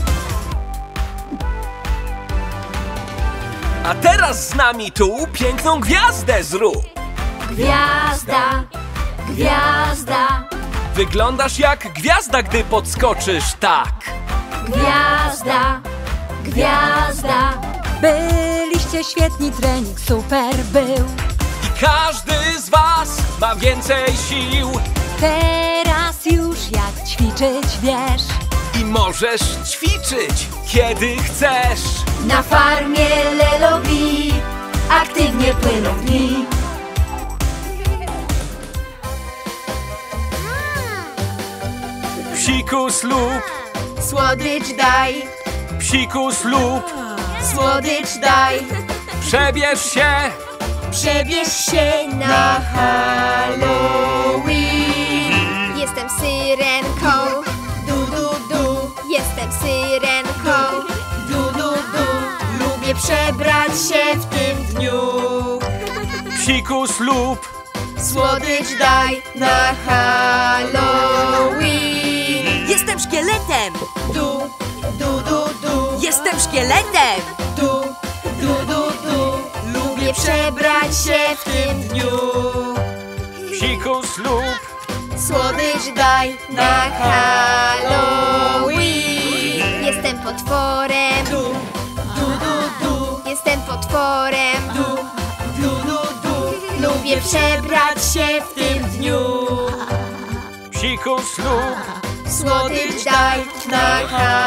A teraz z nami tu piękną gwiazdę zrób. Gwiazda, gwiazda, Wyglądasz jak gwiazda, gdy podskoczysz tak. gwiazda, gwiazda. Byliście świetni, trening super był. I każdy z was ma więcej sił. Teraz już jak ćwiczyć wiesz. I możesz ćwiczyć, kiedy chcesz. Na farmie Lelobi aktywnie płyną dni. Psikus lub, Słodycz daj, psikus lub, słodycz daj. przebierz się. Przebierz się na Halloween. Jestem syrenką, Du, du, du, jestem syrenką. du, du, du. Lubię przebrać się w tym dniu. Psikus lub, Słodycz daj na Halloween. Jestem szkieletem! Du, du, du, du. Jestem szkieletem! Du, du, du, du. Lubię przebrać się w tym dniu. psikus lub, Słodycz daj na Halloween. Jestem potworem, Du, du, du, du. jestem potworem. Du, du, du, du. Lubię przebrać się w tym dniu. psikus lub, Słodycz daj na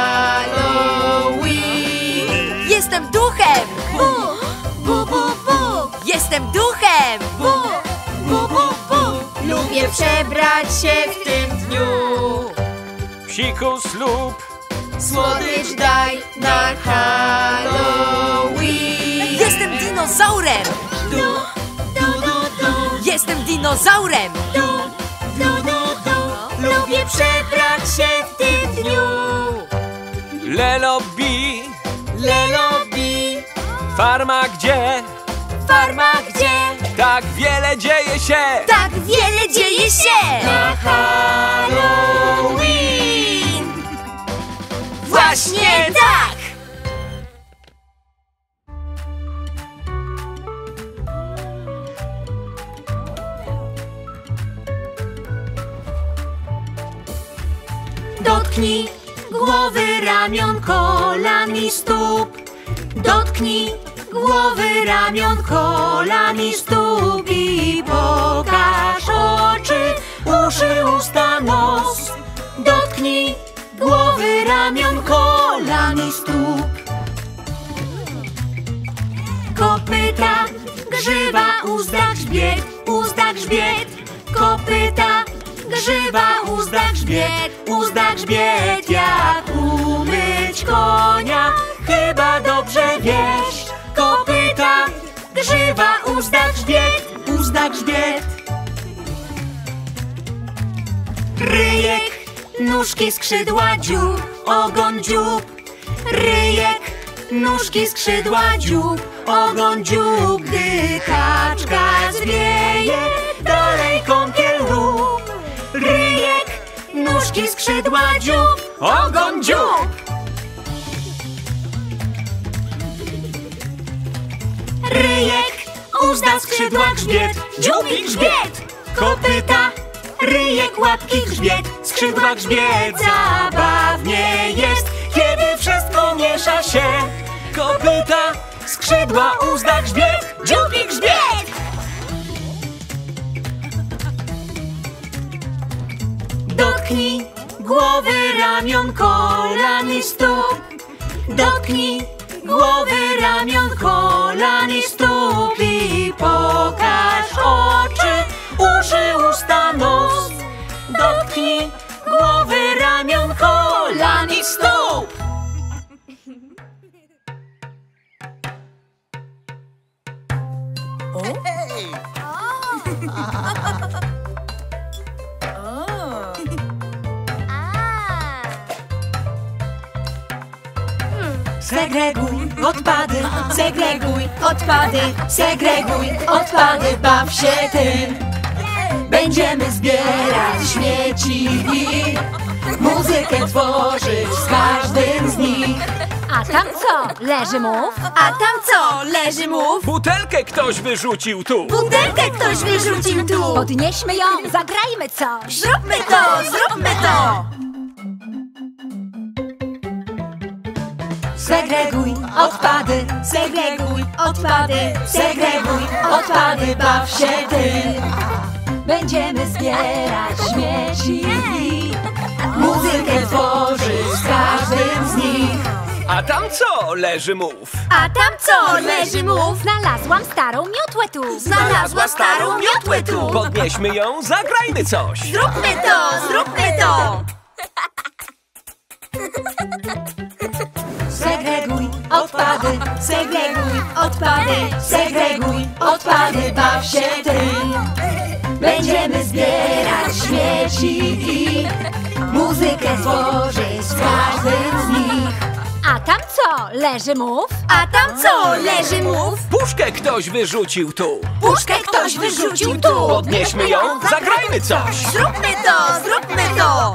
Halloween. Jestem duchem! Bu, bu, bu, bu. Jestem duchem! Bu, bu, bu, bu. Lubię przebrać się w tym dniu. psikus lub, Słodycz daj na Halloween. Jestem dinozaurem! Du, du, du, du. Jestem dinozaurem! Du, du, du, du. Lubię przebrać się w tym dniu. Lelobi, Lelobi, farma gdzie farma gdzie? tak wiele dzieje się. Tak wiele dzieje się na Halloween. Właśnie tak! Dotknij głowy, ramion, kolan i stóp. Dotknij głowy, ramion, kolan i stóp i pokaż oczy, uszy, usta, nos. Dotknij głowy, ramion, kolan i stóp. Kopyta, grzywa, uzda, grzbiet, uzda, grzbiet. Kopyta, grzywa, uzda, grzbiet, uzda, grzbiet. Jak umyć konia, chyba dobrze wiesz. Kopyta, grzywa, uzda, grzbiet, uzda, grzbiet. Ryjek, nóżki, skrzydła, dziób, ogon, dziób. Ryjek, nóżki, skrzydła, dziób, ogon, dziób. Gdy kaczka zwieje, dalej kąpiel rób. Ryjek, nóżki, skrzydła, dziób, ogon, dziób. Ryjek, uzda, skrzydła, grzbiet, dziób i grzbiet. Kopyta, ryjek, łapki, grzbiet, skrzydła, grzbiet. Zabawnie jest, kiedy wszystko miesza się. Kopyta, Skrzydła, uzda, grzbiet, dziób i grzbiet. Dotknij głowy, ramion, kolan i stóp. Dotknij głowy, ramion, kolan i stóp i pokaż oczy, uszy, usta, nos. Dotknij głowy, ramion, kolan i stóp. Segreguj odpady, segreguj odpady, segreguj odpady, baw się tym. Będziemy zbierać śmieci i muzykę tworzyć z każdym z nich. A tam co? Leży mów? A tam co? Leży mów. Butelkę ktoś wyrzucił tu. Butelkę ktoś wyrzucił tu. Podnieśmy ją, zagrajmy coś. Zróbmy to, zróbmy to. Segreguj odpady, segreguj odpady, segreguj odpady, baw się tym. Będziemy zbierać śmieci i muzykę tworzyć z każdym z nich. A tam co? Leży mów. A tam co? Leży mów. Znalazłam starą miotłę tu. Znalazła starą miotłę tu. Podnieśmy ją, zagrajmy coś. Zróbmy to, zróbmy to. Segreguj odpady, segreguj odpady, segreguj odpady, baw się tym. Będziemy zbierać śmieci i muzykę tworzyć z każdym z nich. A tam co? Leży mów? A tam co? Leży mów. Puszkę ktoś wyrzucił tu. Puszkę ktoś wyrzucił tu. Podnieśmy ją, zagrajmy coś. Zróbmy to, zróbmy to.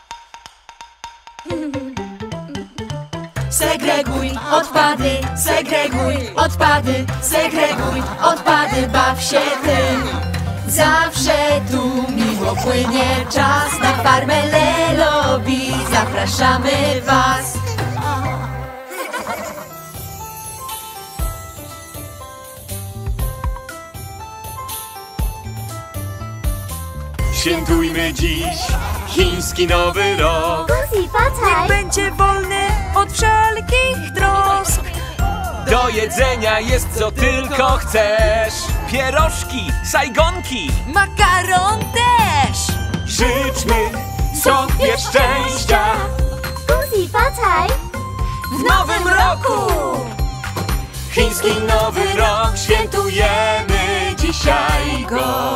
Segreguj odpady, segreguj odpady, segreguj odpady, baw się tym. Zawsze tu miło płynie czas, na farmę Lelobi zapraszamy was. Świętujmy dziś chiński nowy rok. Niech Będzie wolny od wszelkich trosk. Do jedzenia jest co tylko chcesz. Pierożki, sajgonki. Makaron też. Życzmy sobie szczęścia w nowym roku. Chiński nowy rok, świętujemy dzisiaj go.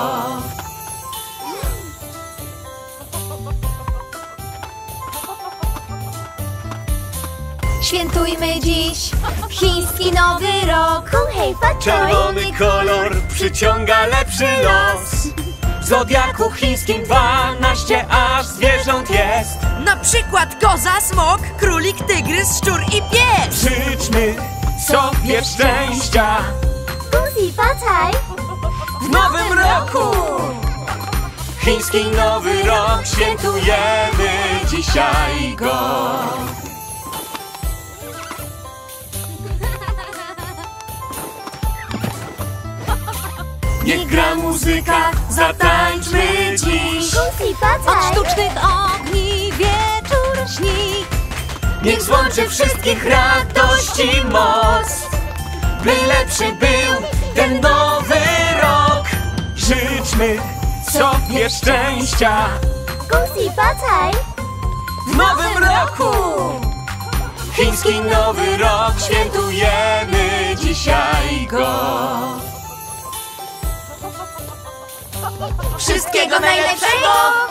Świętujmy dziś chiński nowy rok. Czerwony kolor przyciąga lepszy los. W zodiaku chińskim 12 aż zwierząt jest. Na przykład koza, smok, królik, tygrys, szczur i pies. Życzmy sobie szczęścia w nowym roku. Chiński nowy rok, świętujemy dzisiaj go. Niech gra muzyka, zatańczmy dziś. Od sztucznych ogni wieczór śni. Niech złączy wszystkich radości moc, by lepszy był ten nowy rok. Życzmy sobie szczęścia w nowym roku. Chiński nowy rok, świętujemy dzisiaj go. Wszystkiego najlepszego!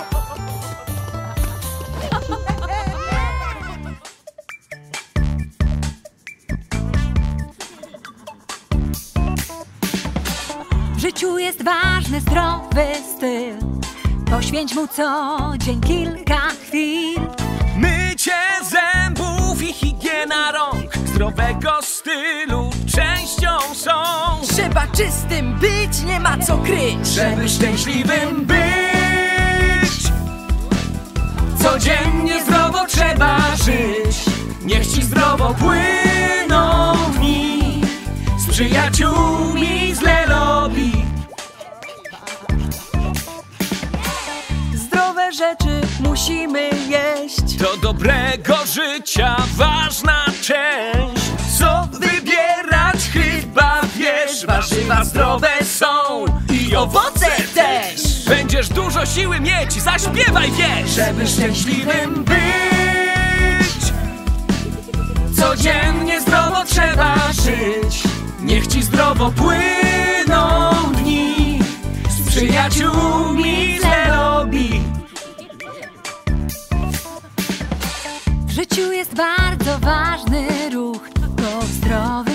W życiu jest ważny zdrowy styl. Poświęć mu co dzień kilka chwil. Mycie zębów i higiena rąk zdrowego stylu częścią są. Trzeba czystym być, nie ma co kryć. Żeby szczęśliwym być, codziennie zdrowo trzeba żyć. Niech ci zdrowo płyną dni z przyjaciółmi z Lelobi. Zdrowe rzeczy musimy jeść. Do dobrego życia ważna część. Co wybierać chyba wiesz. Warzywa zdrowe są i owoce też. Będziesz dużo siły mieć, zaśpiewaj wiesz. Żeby szczęśliwym być, codziennie zdrowo trzeba żyć. Niech ci zdrowo płyną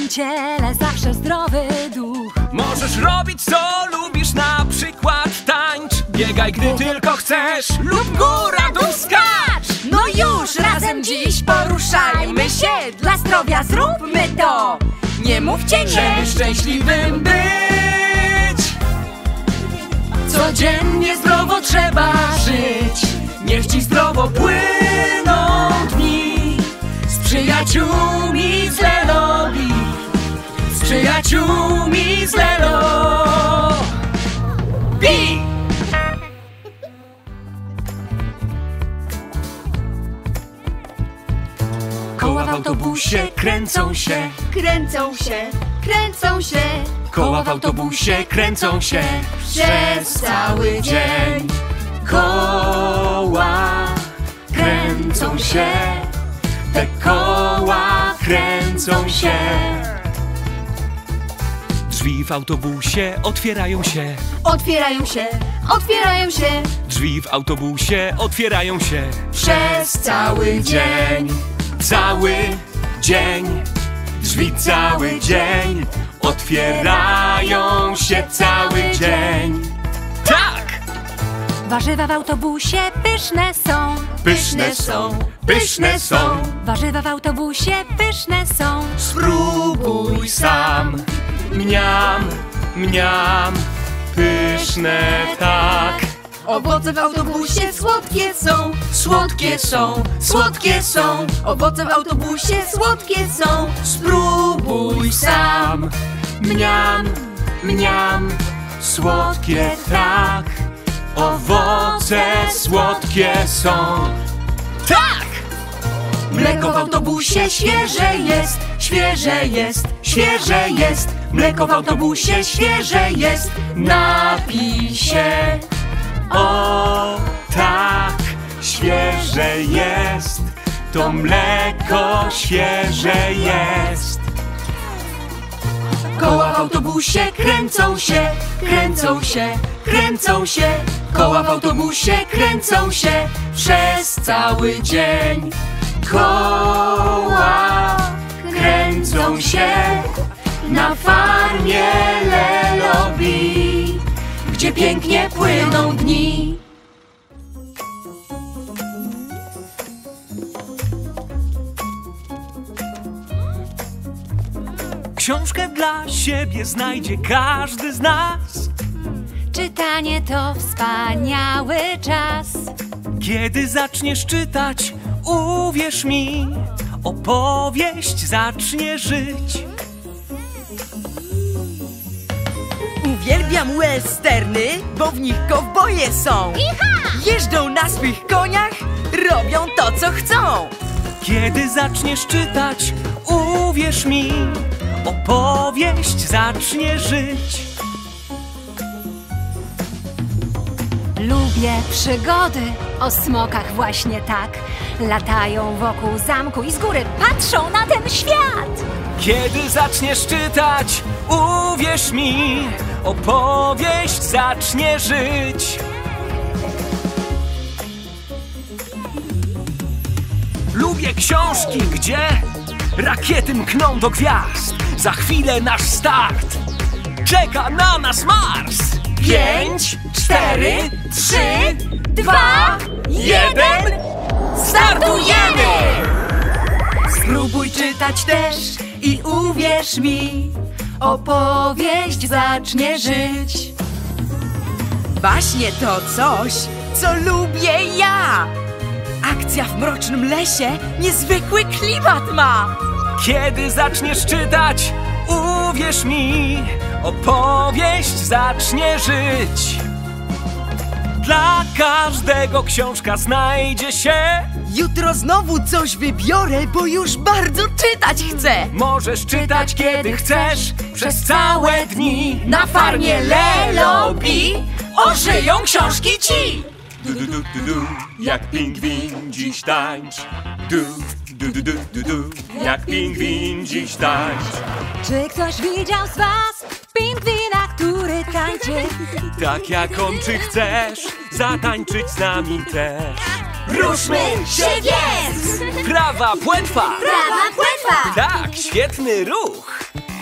ciele zawsze zdrowy duch. Możesz robić co lubisz, na przykład tańcz. Biegaj, gdy tylko chcesz, lub góra, dół skacz. No już, razem dziś poruszajmy się. Dla zdrowia zróbmy to. Nie mówcie nie. Żeby szczęśliwym być, codziennie zdrowo trzeba żyć. Niech ci zdrowo płyną dni. Z przyjaciółmi z Lelobi, z przyjaciółmi z Lelobi. Koła w autobusie kręcą się, Kręcą się, kręcą się. koła w autobusie kręcą się przez cały dzień. Koła kręcą się, te koła kręcą się. Drzwi w autobusie otwierają się, Otwierają się, otwierają się. drzwi w autobusie otwierają się Przez cały dzień. Cały dzień, drzwi cały dzień otwierają się cały dzień. Tak! Warzywa w autobusie pyszne są. Pyszne są, pyszne są. Warzywa w autobusie pyszne są. Spróbuj sam. Mniam, mniam, pyszne tak. Owoce w autobusie słodkie są. Słodkie są, słodkie są. Owoce w autobusie słodkie są. Spróbuj sam. Mniam, mniam, słodkie tak. Owoce słodkie są. Tak! Mleko w autobusie świeże jest, świeże jest, świeże jest. Mleko w autobusie świeże jest. Napij się. O tak, świeże jest. To mleko świeże jest. Koła w autobusie kręcą się, kręcą się, kręcą się. Koła w autobusie kręcą się przez cały dzień. Koła kręcą się na farmie Lelobi, Gdzie pięknie płyną dni. książkę dla siebie znajdzie każdy z nas. Czytanie to wspaniały czas. Kiedy zaczniesz czytać, uwierz mi, opowieść zacznie żyć. Uwielbiam westerny, bo w nich kowboje są. Jeżdżą na swych koniach, robią to co chcą. Kiedy zaczniesz czytać, uwierz mi, opowieść zacznie żyć. Lubię przygody, o smokach właśnie tak. Latają wokół zamku i z góry patrzą na ten świat. Kiedy zaczniesz czytać, uwierz mi, opowieść zacznie żyć. Lubię książki, gdzie rakiety mkną do gwiazd. Za chwilę nasz start, czeka na nas Mars. 5, 4, 3, 2, 1, startujemy! Spróbuj czytać też i uwierz mi, opowieść zacznie żyć. Baśnie to coś, co lubię ja. Akcja w mrocznym lesie niezwykły klimat ma. Kiedy zaczniesz czytać, uwierz mi, opowieść zacznie żyć. Dla każdego książka znajdzie się. Jutro znowu coś wybiorę, bo już bardzo czytać chcę. Możesz czytać kiedy chcesz, przez całe dni. Na farmie Lelobi ożyją książki ci. Du, du, du, du, du, jak pingwin dziś tańcz. Du, du, du, du, du, du, jak pingwin dziś tańcz. Czy ktoś widział z was pingwina, który tańczy? Tak jak on, czy chcesz zatańczyć z nami też? Ruszmy się więc! Prawa płetwa! Prawa płetwa! Tak, świetny ruch!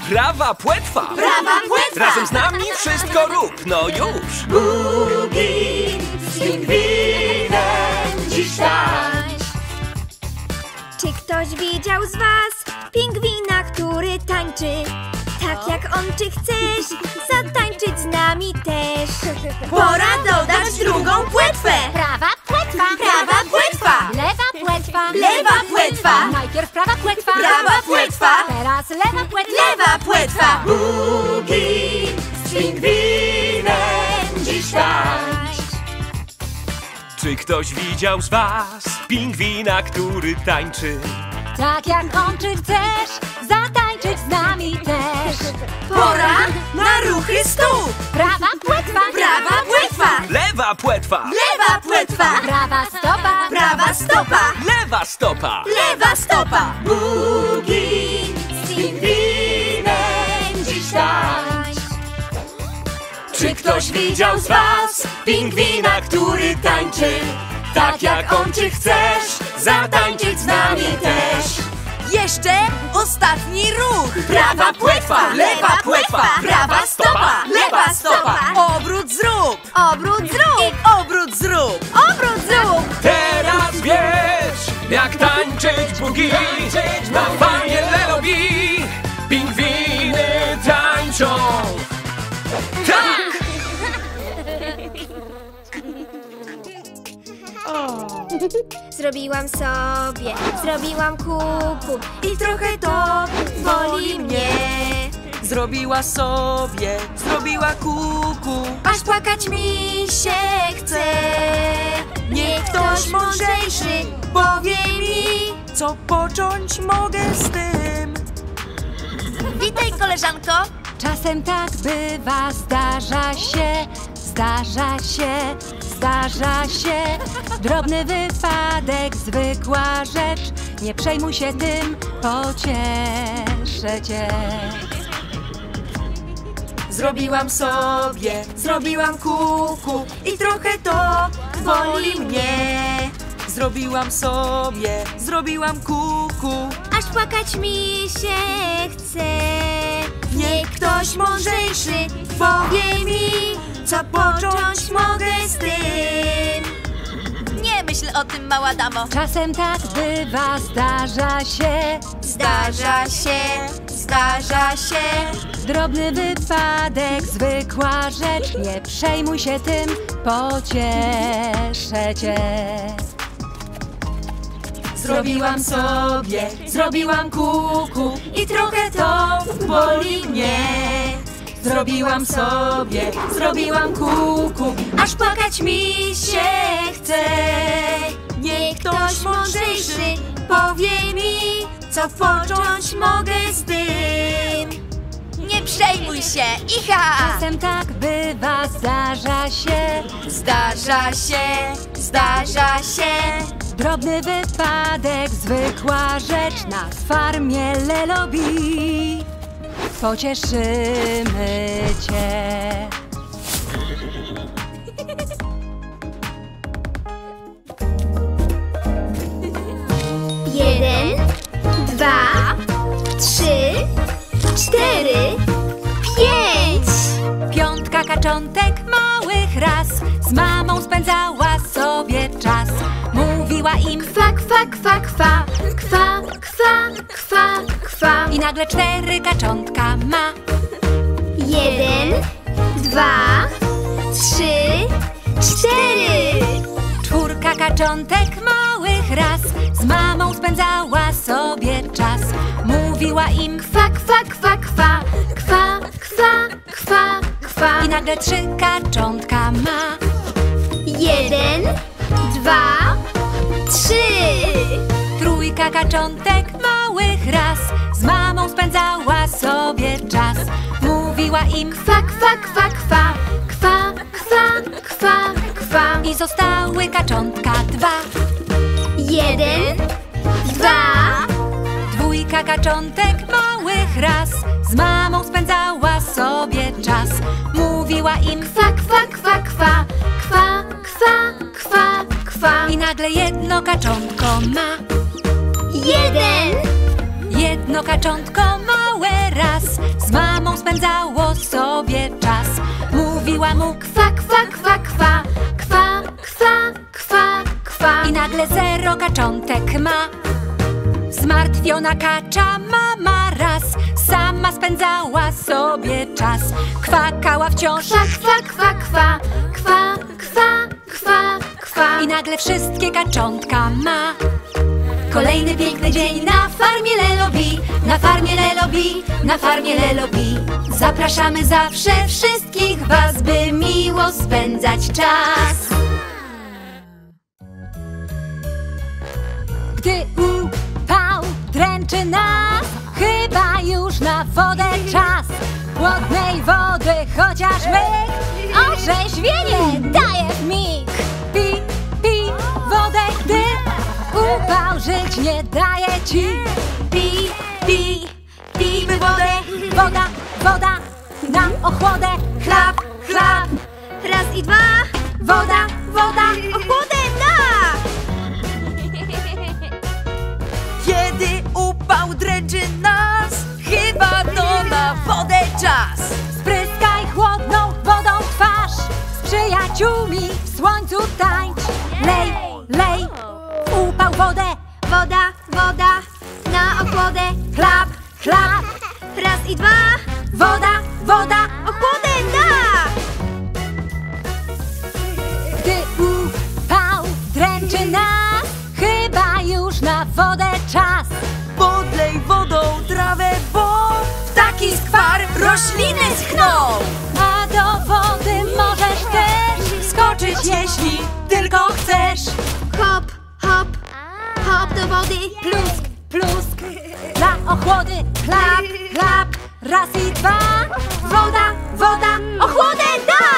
Prawa płetwa! Prawa płetwa! Razem z nami wszystko rób, no już! Boogie z pingwinem dziś tańcz. Czy ktoś widział z was pingwina, który tańczy? Tak jak on, czy chcesz zatańczyć z nami też? Pora dodać drugą płetwę! Prawa płetwa, Prawa płetwa! lewa płetwa, Lewa płetwa! najpierw prawa płetwa, Prawa płetwa! teraz lewa płetwa, Lewa płetwa! Boogie z pingwinem dziś tańcz. Czy ktoś widział z was pingwina, który tańczy? tak jak on, czy chcesz zatańczyć z nami też? Pora na ruchy stóp! Prawa płetwa, Prawa płetwa! Lewa płetwa! Lewa płetwa! prawa stopa, Prawa stopa! Lewa stopa! Lewa stopa! Boogie z pingwinem dziś tańcz. Czy ktoś widział z was pingwina, który tańczy? Tak jak on, czy chcesz zatańczyć z nami też? Jeszcze ostatni ruch. Prawa płetwa! Lewa płetwa. Prawa stopa! Lewa stopa! Obrót zrób. Obrót zrób! Obrót zrób. Obrót zrób! Teraz wiesz, jak tańczyć boogie. Na fajnie lelobi pingwiny tańczą. Tak! Zrobiłam kuku i trochę to boli mnie. Zrobiła sobie, zrobiła kuku. Aż płakać mi się chce. Niech ktoś mądrzejszy powie mi. Co począć mogę z tym? Witaj, koleżanko. Czasem tak bywa, zdarza się, zdarza się, zdarza się. Drobny wypadek, zwykła rzecz. Nie przejmuj się tym, pocieszę cię. Zrobiłam kuku i trochę to boli mnie. Zrobiłam sobie, zrobiłam kuku. Aż płakać mi się chce. Niech ktoś mądrzejszy powie mi, co począć mogę z tym. Nie myśl o tym, mała damo. Czasem tak bywa, zdarza się, Zdarza się, zdarza się. drobny wypadek, zwykła rzecz. Nie przejmuj się tym, pocieszę cię. Zrobiłam kuku i trochę to boli mnie. Zrobiłam kuku, aż płakać mi się chce. Niech ktoś mądrzejszy powie mi, co począć mogę z tym. Nie przejmuj się, iha! Czasem tak bywa, zdarza się, Zdarza się, zdarza się. drobny wypadek, zwykła rzecz. Na farmie Lelobi pocieszymy cię. Jeden, dwa, trzy, cztery, pięć. Piątka kaczątek małych raz z mamą spędzała sobie czas. Mówiła im Kwa, kwa, kwa, kwa, kwa, kwa, kwa, kwa. i nagle 4 kaczątka ma. Jeden, dwa, trzy, cztery. 4 kaczątek małych raz z mamą spędzała sobie czas. Mówiła im Kwa, kwa, kwa, kwa, kwa, kwa, kwa, kwa. i nagle 3 kaczątka ma. Jeden, dwa, trzy. 3 kaczątek małych raz z mamą spędzała sobie czas. Mówiła im Kwa, kwa, kwa, kwa, kwa, kwa, kwa, kwa. i zostały kaczątka 2. Jeden, dwa. 2 kaczątek małych raz z mamą spędzała sobie czas. Mówiła im Kwa, kwa, kwa, kwa, kwa, kwa, kwa, kwa. i nagle 1 kaczątko ma. Jeden, 1 kaczątko małe raz z mamą spędzało sobie czas. Mówiła mu Kwa, kwa, kwa, kwa, kwa, kwa, kwa, kwa. i nagle 0 kaczątek ma. Zmartwiona kacza mama raz sama spędzała sobie czas. Kwakała wciąż Kwa, kwa, kwa, kwa, kwa, kwa, kwa, kwa. i nagle wszystkie kaczątka ma. Kolejny piękny dzień na farmie Lelobi, na farmie Lelobi, na farmie Lelobi. Zapraszamy zawsze wszystkich was, by miło spędzać czas. Gdy upał dręczy nas, chyba już na wodę czas. Chłodnej wody chociaż myk, orzeźwienie daje w mig. Pij, pij wodę, gdy upał żyć nie daje ci. Pij, pij, pijmy wodę. Woda, woda nam ochłodę. Chlap, chlap, Raz i dwa. woda, woda Ochłodę da. Kiedy upał dręczy nas, chyba to na wodę czas. Spryskaj chłodną wodą twarz, z przyjaciółmi w słońcu tańcz. Lej, lej, upał wodę. Woda, woda na ochłodę. Chlap, chlap, Raz i dwa. woda, woda Ochłodę da. Gdy upał dręczy nas, chyba już na wodę czas. Podlej wodą trawę, bo taki skwar rośliny schną. A do wody możesz też skoczyć, jeśli tylko chcesz. Hop, hop, hop do wody. Plusk, plusk, dla ochłody. Chlap, chlap, raz i dwa. Woda, woda, Ochłodę da.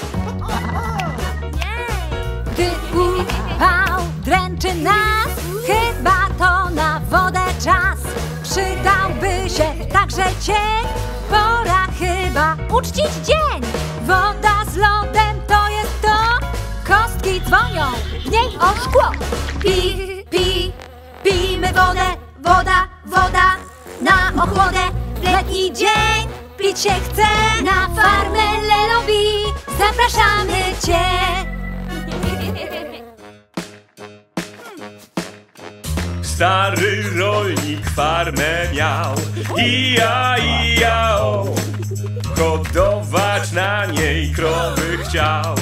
gdy upał dręczy nas, chyba to na wodę czas. Przydałby się także cień, pora chyba uczcić dzień. Woda z lodem to jest to, kostki dzwonią w niej o szkło. Pij, pij, pijmy wodę. Woda, woda na ochłodę. Letni dzień, pić się chce. Na farmę Lelobi zapraszamy cię. Stary rolnik farmę miał, ija-o. Hodować na niej krowy chciał,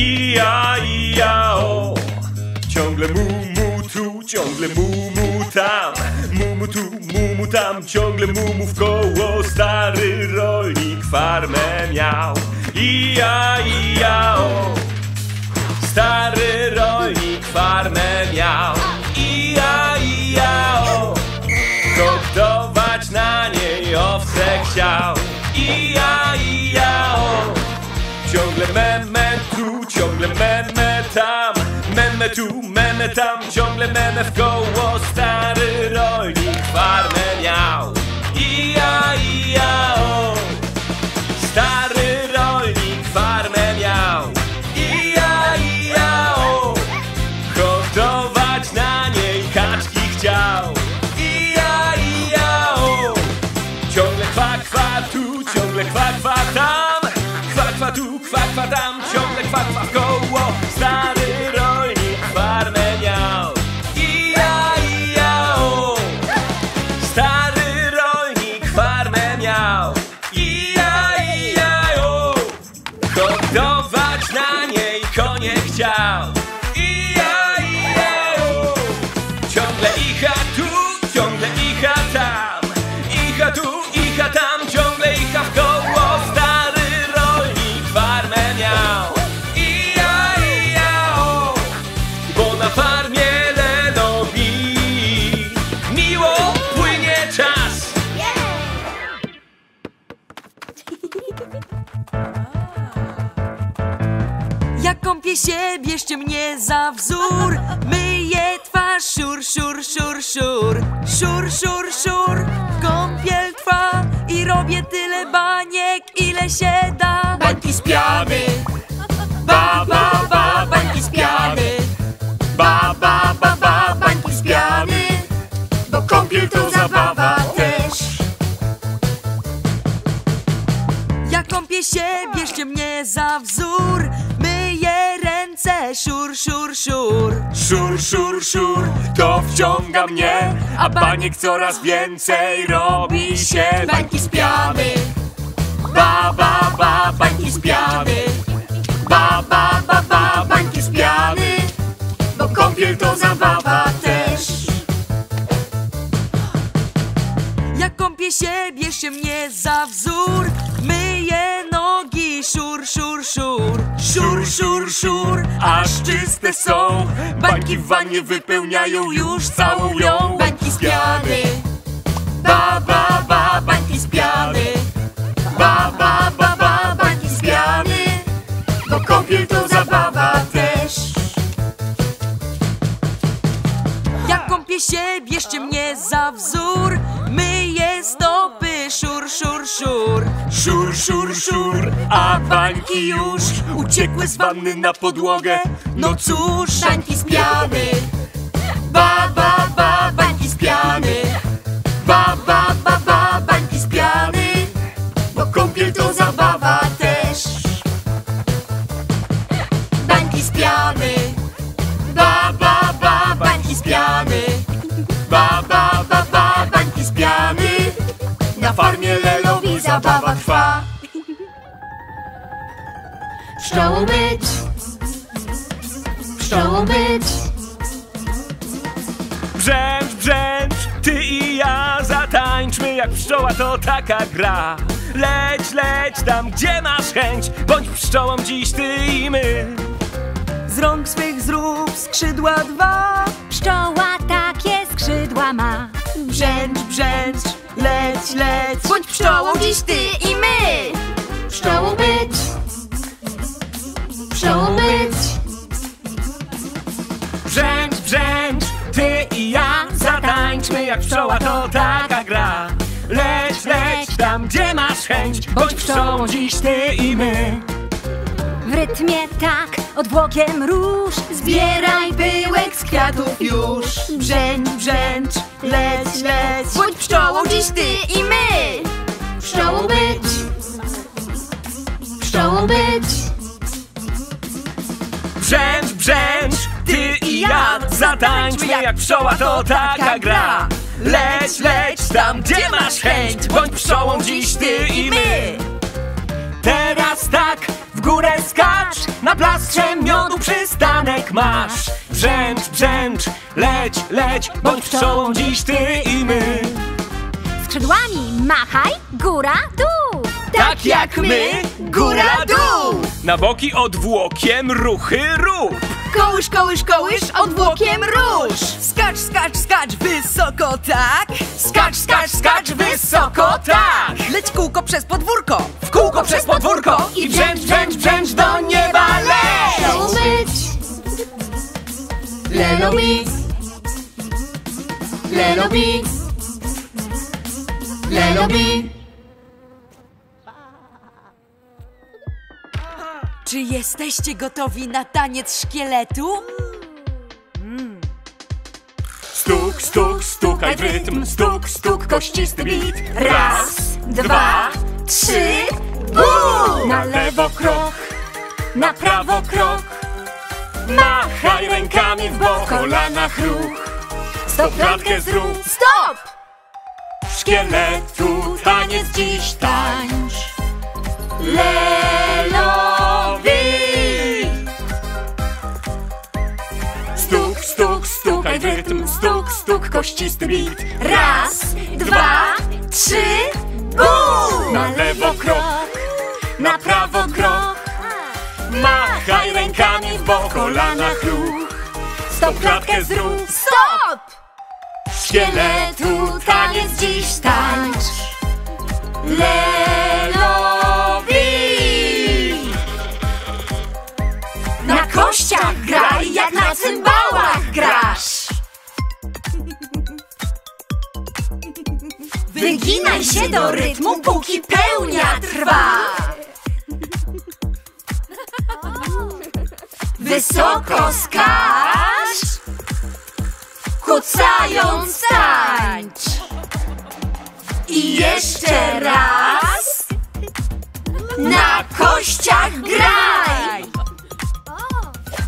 ija-o. Ciągle mu tu, ciągle mu tam, mu tu, mu tam, ciągle mu w koło. Stary rolnik farmę miał, ija-o. Stary rolnik farmę miał, ija-o. Hodować na niej owce chciał, ija-o. Ciągle meme tu, ciągle meme tam, meme tu, meme tam, ciągle meme w koło. Stary rolnik farmę miał, ija-o. Stary rolnik farmę miał, ija-o. Hodować na niej kaczki chciał, ija-o. Ciągle kwa, kwa tu, ciągle kwa, kwa tam, kwa, kwa tu, kwa, kwa tam, ciągle kwa, kwa w koło. Stary rolnik farmę miał, ija-o. Stary rolnik farmę miał, ija-o. Hodować na niej konie chciał, ija-o. Ciągle icha tu, ciągle icha tam, icha tu, icha tam, ciągle icha w koło. Stary rolnik farmę miał, ija-o. Bo na farmie Lelobi miło płynie czas. Jak kąpię się, bierzcie mnie za wzór. Myję twarz, szur, szur, szur, szur. Szur, szur, szur, kąpiel trwa. I robię tyle baniek, ile się da. Bańki z piany, ba, ba, ba, bańki z piany. Ba, ba, ba, ba, bańki z piany. Bo kąpiel to zabawa też. kąpię się, bierzcie mnie za wzór. Myję ręce, szur, szur, szur. Szur, szur, szur, to wciąga mnie, a baniek coraz więcej robi się. Bańki z piany, Ba, ba, ba, bańki z piany. Ba, ba, ba, ba, bańki z piany. bo kąpiel to zabawa też. Jak kąpię się, bierzcie mnie za wzór. Myję nogi, szur, szur, szur. Szur, szur, szur, aż czyste są. Bańki w wannie wypełniają już całą ją. Bańki z piany, Ba, ba, ba, bańki z piany. Ba, ba, ba, ba, bańki z piany. bo kąpiel to zabawa też. Jak kąpię się, bierzcie mnie za wzór. Myję stopy, szur, szur, szur. Szur, szur, szur, a bańki już uciekły z wanny na podłogę. No cóż, Bańki z piany, ba, ba, ba, bańki z piany. Ba, ba, ba, ba, bańki z piany. bo kąpiel to zabawa też. Bańki z piany, Ba, ba, ba, bańki z piany, ba, ba, ba, ba, bańki z piany. na farmie Lelowi zabawa trwa. Pszczołą być, pszczołą być. Brzęcz, brzęcz, ty i ja zatańczmy jak pszczoła, to taka gra. Leć, leć tam, gdzie masz chęć, bądź pszczołą dziś ty i my. Z rąk swych zrób skrzydła dwa. Pszczoła takie skrzydła ma. Brzęcz, brzęcz, leć, leć. Bądź pszczołą dziś ty i my. Pszczołą być, pszczołą być. Brzęcz, brzęcz, ty i ja zatańczmy jak pszczoła, to taka gra. Leć, leć tam, gdzie masz chęć, bądź pszczołą dziś ty i my. W rytmie tak, odwłokiem róż. Zbieraj pyłek z kwiatów już. Brzęcz, brzęcz, leć, leć. Bądź pszczołą dziś ty i my. Pszczołą być, pszczołą być. Brzęcz, brzęcz, ty i ja zatańczmy jak pszczoła, to taka gra. Leć, leć tam, gdzie masz chęć, bądź pszczołą dziś ty i my. Teraz tak, w górę skacz, na plastrze miodu przystanek masz. Brzęcz, brzęcz, leć, leć, bądź pszczołą dziś ty i my. Skrzydłami machaj, góra, dół. Tak jak my, góra, dół. Na boki odwłokiem ruchy rób. Kołysz, kołysz, kołysz, odwłokiem róż. Skacz, skacz, skacz, wysoko tak. Skacz, skacz, skacz, wysoko tak. Leć kółko przez podwórko. W kółko przez podwórko i brzęcz, brzęcz, brzęcz do nieba Pszczołą leć. być, Lelo mi, Lelo mi, Lelo mi. Czy jesteście gotowi na taniec szkieletu? Stuk, stuk, stukaj w rytm, stuk, stuk, kościsty bit. Raz, dwa, trzy, bum! Na lewo krok, na prawo krok. Machaj rękami w bok, kolanach ruch. Stopklatkę zrób, Stop! szkieletu taniec dziś tańcz. Lelowi! Stuk, stuk, stukaj w rytm, stuk, stuk, kościsty bit. Raz, dwa, trzy, bum! Na lewo krok, na prawo krok. Machaj rękami w bok, kolanach ruch. Stopklatkę zrób, Stop! szkieletu taniec dziś tańcz. Lelowi! Na kościach graj, jak na cymbałach grasz. Wyginaj się do rytmu, póki pełnia trwa. Wysoko skacz, kucając tańcz. I jeszcze raz, na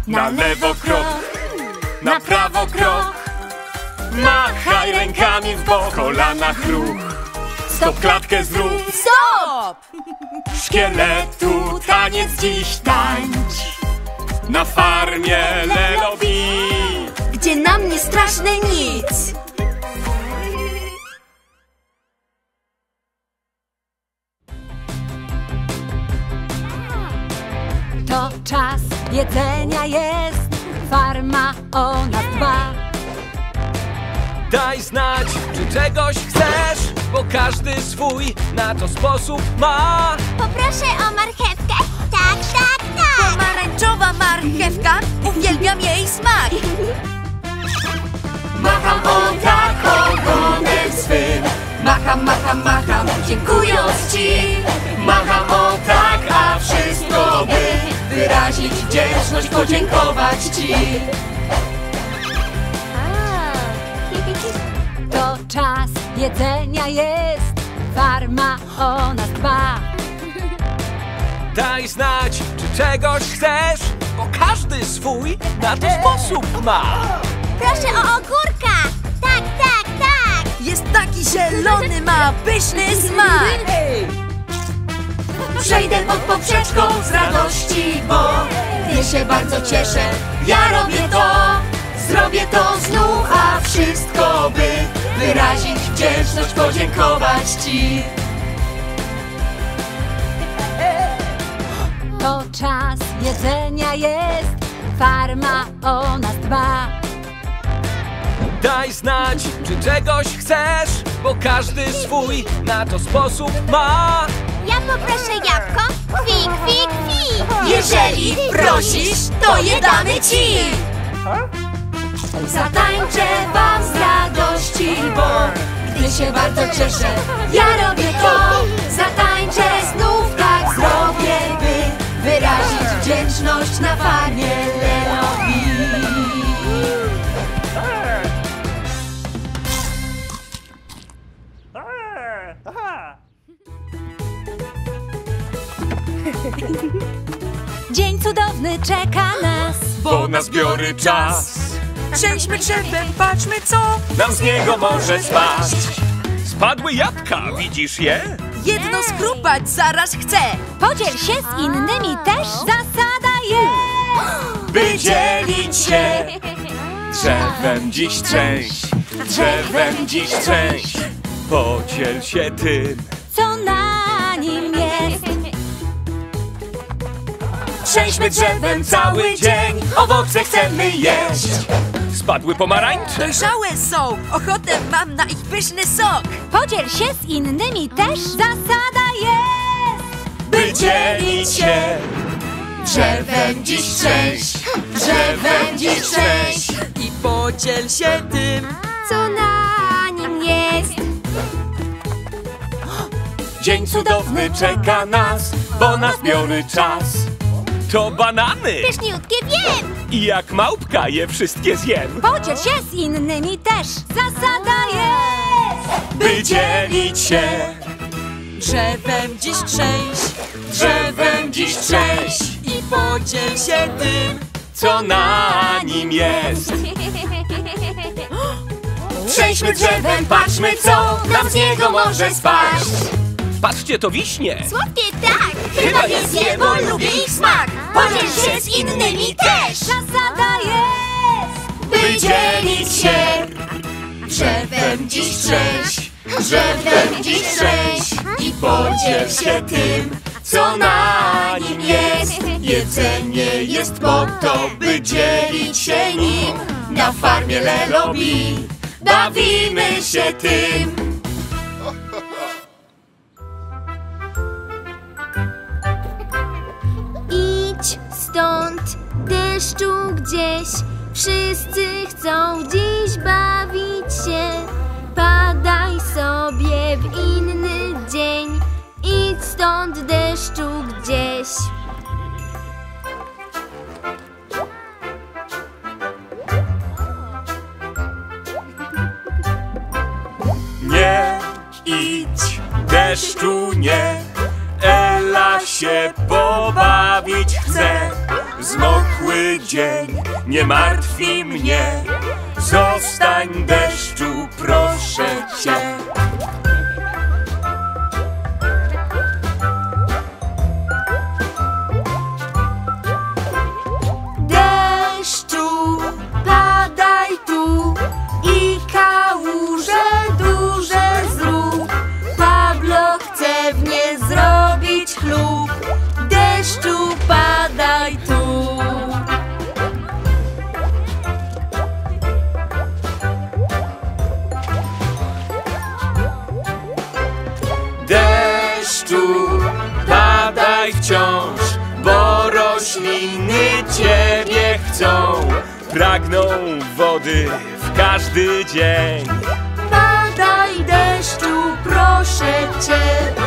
Na lewo krok, na prawo krok. Machaj rękami w bok, kolanach ruch. Stop, klatkę zrób. Stop! Szkieletu taniec dziś tańcz. Na farmie Lelobi. Gdzie nam nie straszne nic. To czas jedzenia jest, farma o nas dba. Daj znać, czy czegoś chcesz, bo każdy swój na to sposób ma. Poproszę o marchewkę. Tak, tak, tak. Pomarańczowa marchewka, uwielbiam jej smak. Macham o tak ogonem swym. Macham, macham, macham, dziękując ci. Macham o tak, a wszystko by Wyrazić wdzięczność, podziękować ci. To czas jedzenia jest, farma o nas dba. Daj znać, czy czegoś chcesz, bo każdy swój na to sposób ma. Proszę o ogórka. Tak, tak, tak. Jest taki zielony, ma pyszny smak. Przejdę pod poprzeczką z radości, bo ja się bardzo cieszę. Ja robię to, zrobię to znów, a wszystko by wyrazić wdzięczność, podziękować ci. To czas jedzenia jest, farma o nas dba. Daj znać, czy czegoś chcesz, bo każdy swój na to sposób ma. Ja poproszę jabłko. Kwi, kwi, kwi. Jeżeli prosisz, to je damy ci. Zatańczę wam z radości, bo gdy się bardzo cieszę, ja robię to. Zatańczę znów, tak zrobię, by wyrazić wdzięczność na farmie Lelobi. Dzień cudowny czeka nas, Bo na zbiory czas, Trzęśmy drzewem, patrzmy co. nam z niego może spaść. Spadły jabłka, widzisz je? Jedno schrupać zaraz chcę. podziel się z innymi też, zasada jest. By dzielić się. Drzewem dziś trzęś, drzewem dziś trzęś. Podziel się tym. Co na nim jest? Trzęśmy drzewem cały dzień, owoce chcemy jeść. Spadły pomarańcze, Dojrzałe są, ochotę mam na ich pyszny sok. Podziel się z innymi też, zasada jest. by dzielić się. Drzewem dziś trzęś, drzewem dziś trzęś. I podziel się tym. Co na nim jest? Dzień cudowny czeka nas, bo na zbiory czas. To banany Pyszniutkie wiem. i jak małpka je wszystkie zjem. Podziel się z innymi też, zasada jest. By dzielić się. Drzewem dziś trzęś, Drzewem dziś trzęś, i podziel się tym. co na nim jest. Trzęśmy drzewem, patrzmy co nam z niego może spaść. Patrzcie, to wiśnie. Słodkie tak. Chyba je zjem, bo lubię ich smak. Podziel się z innymi też, Zasada jest. by dzielić się. Drzewem dziś trzęś, drzewem dziś trzęś. I podziel się tym, co na nim jest. Jedzenie jest po to, by dzielić się nim. Na farmie Lelobi bawimy się tym. Idź stąd, deszczu gdzieś. Wszyscy chcą dziś bawić się. Padaj sobie w inny dzień. Idź stąd, deszczu gdzieś. Nie idź, deszczu nie. Ela się pobawić chce. Zmokły dzień nie martwi mnie. Zostań, deszczu, proszę cię. Deszczu, padaj tu i kałuże duże zrób. Pablo chce w nie zrobić chlub. Deszczu, padaj tu. Deszczu, padaj wciąż, bo rośliny ciebie chcą. Pragną wody w każdy dzień. Padaj, deszczu, proszę cię.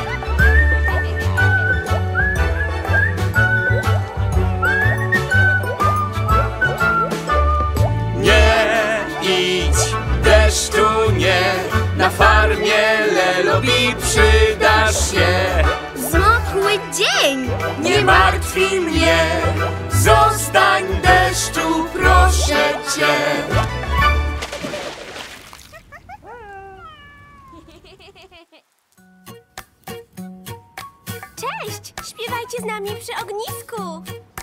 Nie idź, deszczu, nie. Na farmie Lelobi przydasz się. Zmokły dzień. Nie martwi mnie. Zostań, deszczu, proszę cię. Cześć! Śpiewajcie z nami przy ognisku.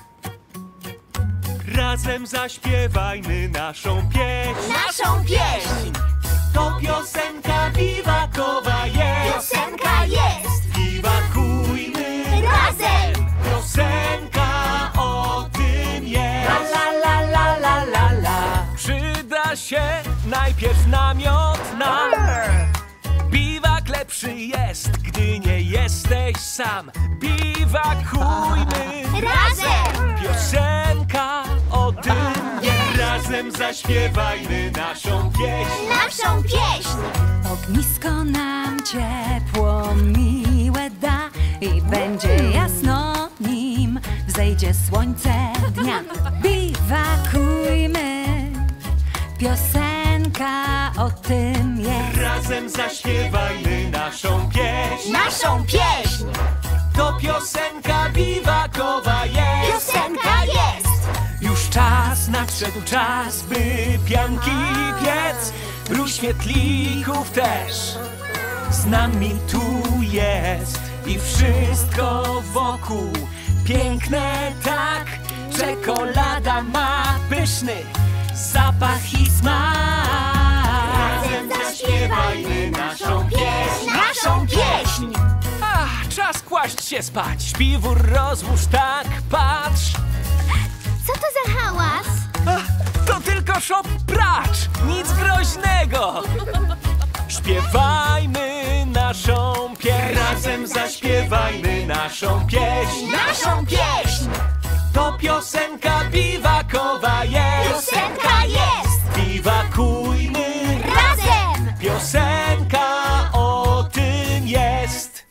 Razem zaśpiewajmy naszą pieśń. Naszą pieśń. To piosenka biwakowa jest. Piosenka jest. Biwakujmy Razem. Piosenka o tym jest. La la la la la la. Przyda się najpierw namiot nam. Biwak lepszy jest, gdy nie jesteś sam. Biwakujmy Razem. Piosenka o tym jest. Razem zaśpiewajmy naszą pieśń. Naszą pieśń. Ognisko nam ciepło miłe da i będzie jasno nim wzejdzie słońce dnia. Biwakujmy, piosenka o tym jest. Razem zaśpiewajmy naszą pieśń. Naszą pieśń. To piosenka biwakowa jest. Piosenka jest. Już czas, nadszedł czas, by pianki piec. Rój świetlików też z nami tu jest. I wszystko wokół piękne tak. Czekolada ma pyszny zapach i smak. Razem zaśpiewajmy naszą pieśń. Naszą pieśń. Ach, czas kłaść się spać. Śpiwór rozłóż tak, patrz. Co to za hałas? Ach, to tylko szop pracz, nic groźnego. Śpiewajmy naszą pieśń. Razem zaśpiewajmy naszą pieśń. Naszą pieśń. To piosenka biwakowa jest. Piosenka jest. Biwakujmy Razem. Piosenka o tym jest.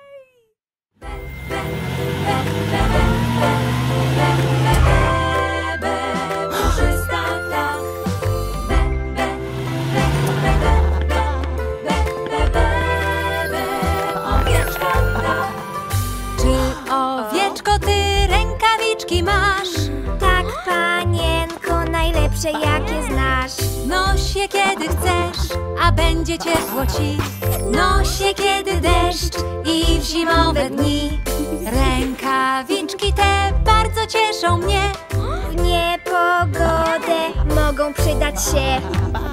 Czy owieczko ty rękawiczki masz? Tak, panienko, najlepsze jakie znasz. Noś je kiedy chcesz, a będzie ciepło ci. Noś je kiedy deszcz i w zimowe dni. Rękawiczki te bardzo cieszą mnie. W niepogodę mogą przydać się.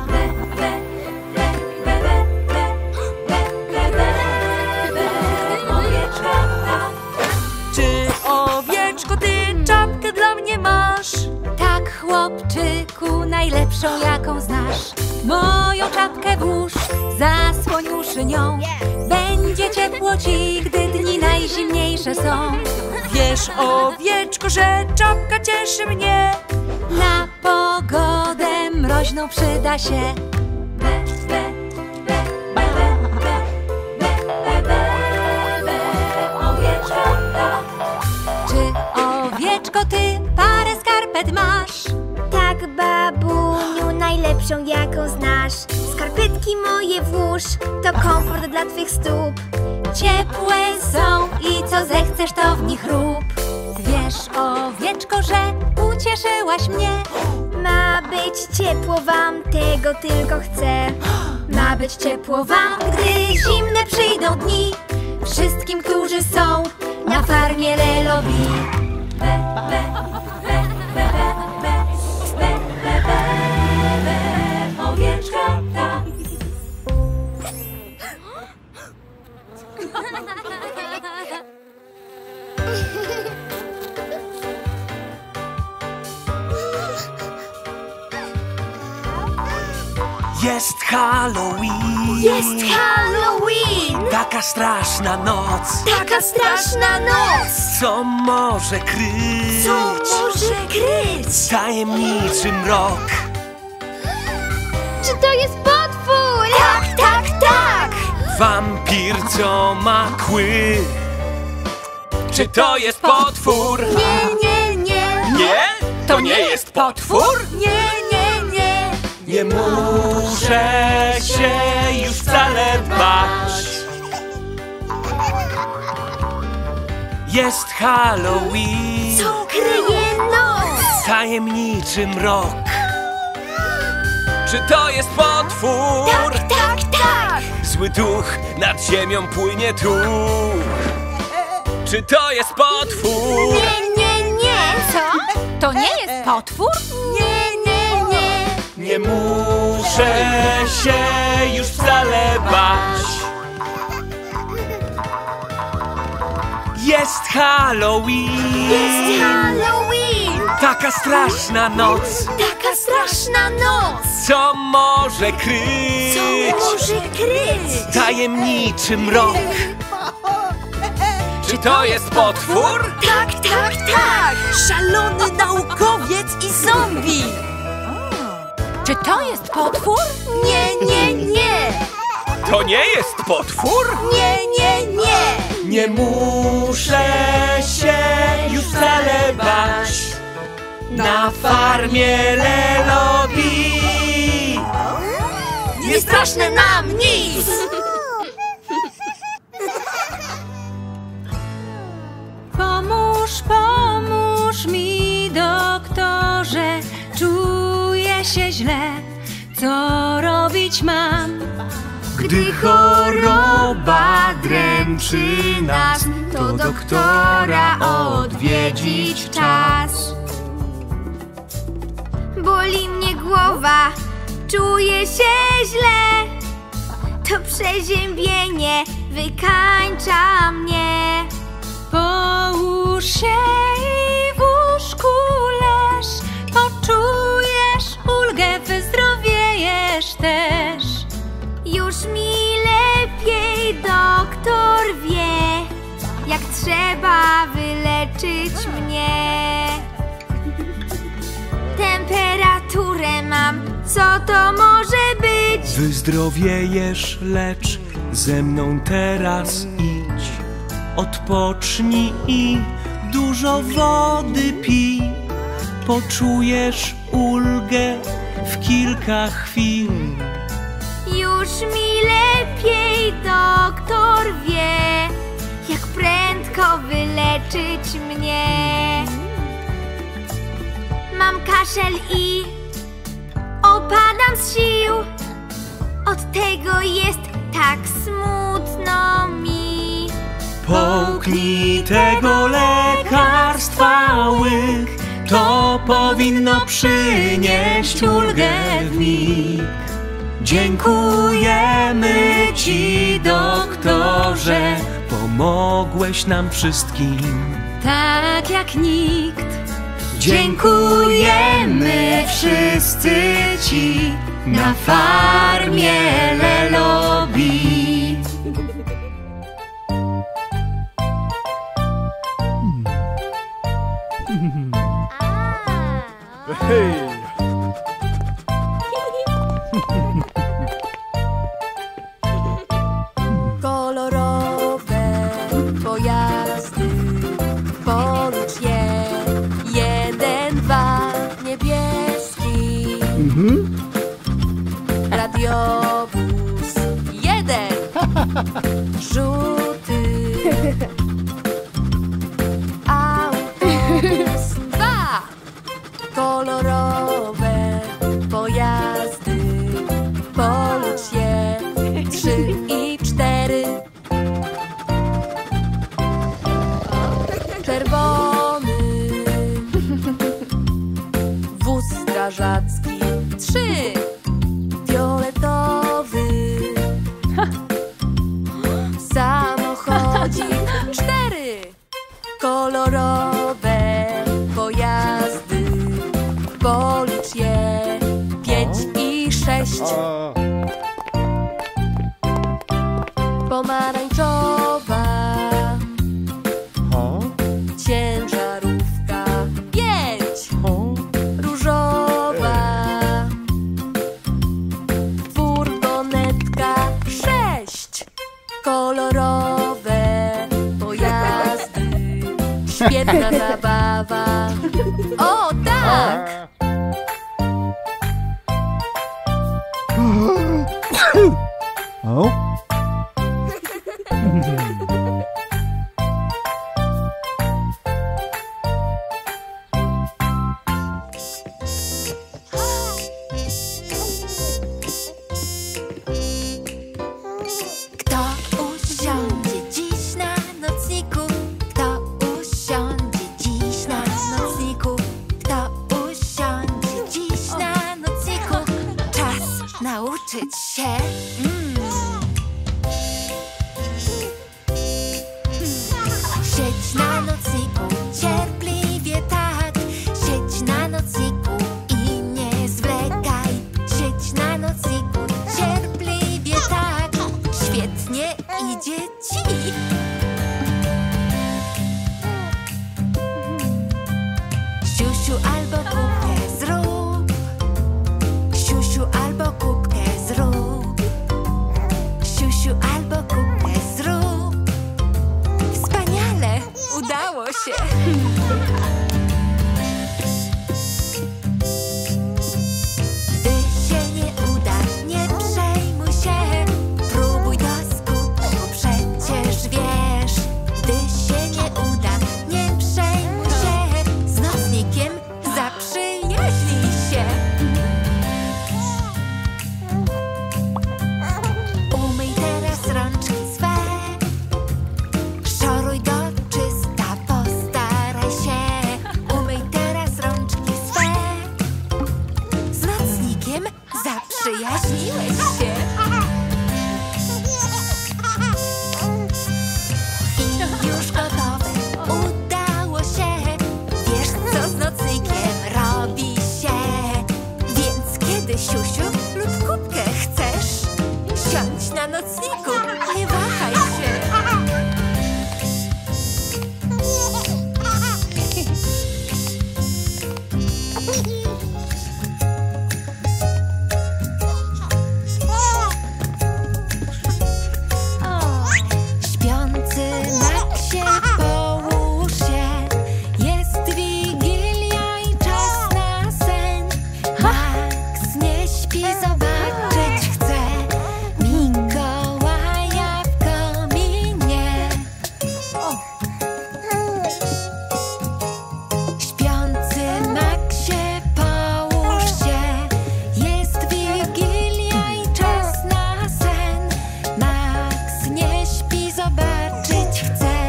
Czy owieczko, ty czapkę dla mnie masz? Tak, chłopczyku, najlepszą jaką znasz. Moją czapkę włóż, zasłoń uszy nią. Będzie ciepło ci, gdy dni najzimniejsze są. Wiesz, owieczko, że czapka cieszy mnie. Na pogodę mroźną przyda się. Czy owieczko, ty parę skarpet masz? Tak, babuniu, najlepszą jaką znasz. Skarpetki moje włóż, to komfort dla twych stóp. Ciepłe są i co zechcesz, to w nich rób. Wiesz, owieczko, owieczko, że ucieszyłaś mnie. Ma być ciepło wam, tego tylko chcę. Ma być ciepło wam, gdy zimne przyjdą dni. Wszystkim, którzy są na farmie Lelobi. Be, be, be, be, be, be, be, be, be, owieczka ta. Jest Halloween. Jest Halloween! Taka straszna noc. Taka straszna noc! Co może kryć? Co może kryć? Tajemniczy mrok. Czy to jest potwór? Tak, tak, tak! Wampir, co ma kły. Czy to jest potwór? Nie, nie, nie! Nie? To nie jest potwór? Nie, nie, nie! Nie muszę się już wcale bać. Jest Halloween. Co kryje noc? Tajemniczy mrok. Czy to jest potwór? Tak, tak, tak! Zły duch nad ziemią płynie tu. Czy to jest potwór? Nie, nie, nie! Co? To nie jest potwór? Nie, nie, nie! Nie muszę się już wcale bać. Jest Halloween. Jest Halloween! Taka straszna noc. Taka straszna noc! Co może Co kryć? może kryć? Tajemniczy mrok. Czy to jest potwór? Tak, tak, tak! Szalony naukowiec i zombie! Czy to jest potwór? Nie, nie, nie! To nie jest potwór? Nie, nie, nie! Nie muszę się już wcale bać. Na farmie Lelobi Nie straszne nam nic! Pomóż, pomóż mi, doktorze. Czuję się źle. Co robić mam? Gdy choroba dręczy nas, to doktora odwiedzić czas. Boli mnie głowa, czuję się źle. To przeziębienie wykańcza mnie. Połóż się i w łóżku leż. Poczujesz ulgę, wyzdrowiejesz też. Już mi lepiej, doktor wie, jak trzeba wyleczyć mnie. Temperaturę mam, co to może być? Wyzdrowiejesz, lecz ze mną teraz idź. Odpocznij i dużo wody pij. Poczujesz ulgę w kilka chwil. Już mi lepiej, doktor wie, jak prędko wyleczyć mnie. Mam kaszel i opadam z sił. Od tego jest tak smutno mi. Połknij tego lekarstwa łyk. To powinno przynieść ulgę w mig. Dziękujemy Ci, doktorze, pomogłeś nam wszystkim. Tak jak nikt. Dziękujemy wszyscy Ci na farmie Lelobi. Kolorowe pojazdy, policz je. 1, 2, niebieski. Radiowóz 1, żółty. Autobus 2, czerwony. Wóz strażacki 3, fioletowy. Samochodzik 4, kolorowe pojazdy. Policz je 5 i 6. Pomarańczowa ciężarówka 5, różowa furgonetka 6. Kolorowe pojazdy. Świetna zabawa. O tak! Kto usiądzie dziś na nocniku? Kto usiądzie dziś na nocniku? Kto usiądzie dziś na nocniku? Czas nauczyć się. Siedź na nocniku, cierpliwie tak. Siedź na nocniku i nie zwlekaj. Siedź na nocniku, cierpliwie tak. Świetnie idzie ci. Siusiu albo kubkę zrób. Siusiu albo kubkę zrób. Siusiu albo kubkę zrób. Wspaniale! Udało się! Gdy się nie uda, nie przejmuj się. Próbuj do skutku, przecież wiesz. Gdy się nie uda, nie przejmuj się. Z nocnikiem zaprzyjaźnij się. Umyj teraz rączki swe. Szoruj do czysta, postaraj się. Umyj teraz rączki swe. Z nocnikiem zaprzyjaźniłeś się. I już gotowe, udało się. Wiesz, co z nocnikiem robi się. Więc kiedy siusiu lub kubkę chcesz, siądź na nocniku, nie wahaj się. Śpiący Maksie, połóż się. Jest Wigilia i czas na sen. Max nie śpi, zobaczyć chce Mikołaja w kominie. Śpiący Maksie, połóż się. Jest Wigilia i czas na sen. Max nie śpi, zobaczyć chce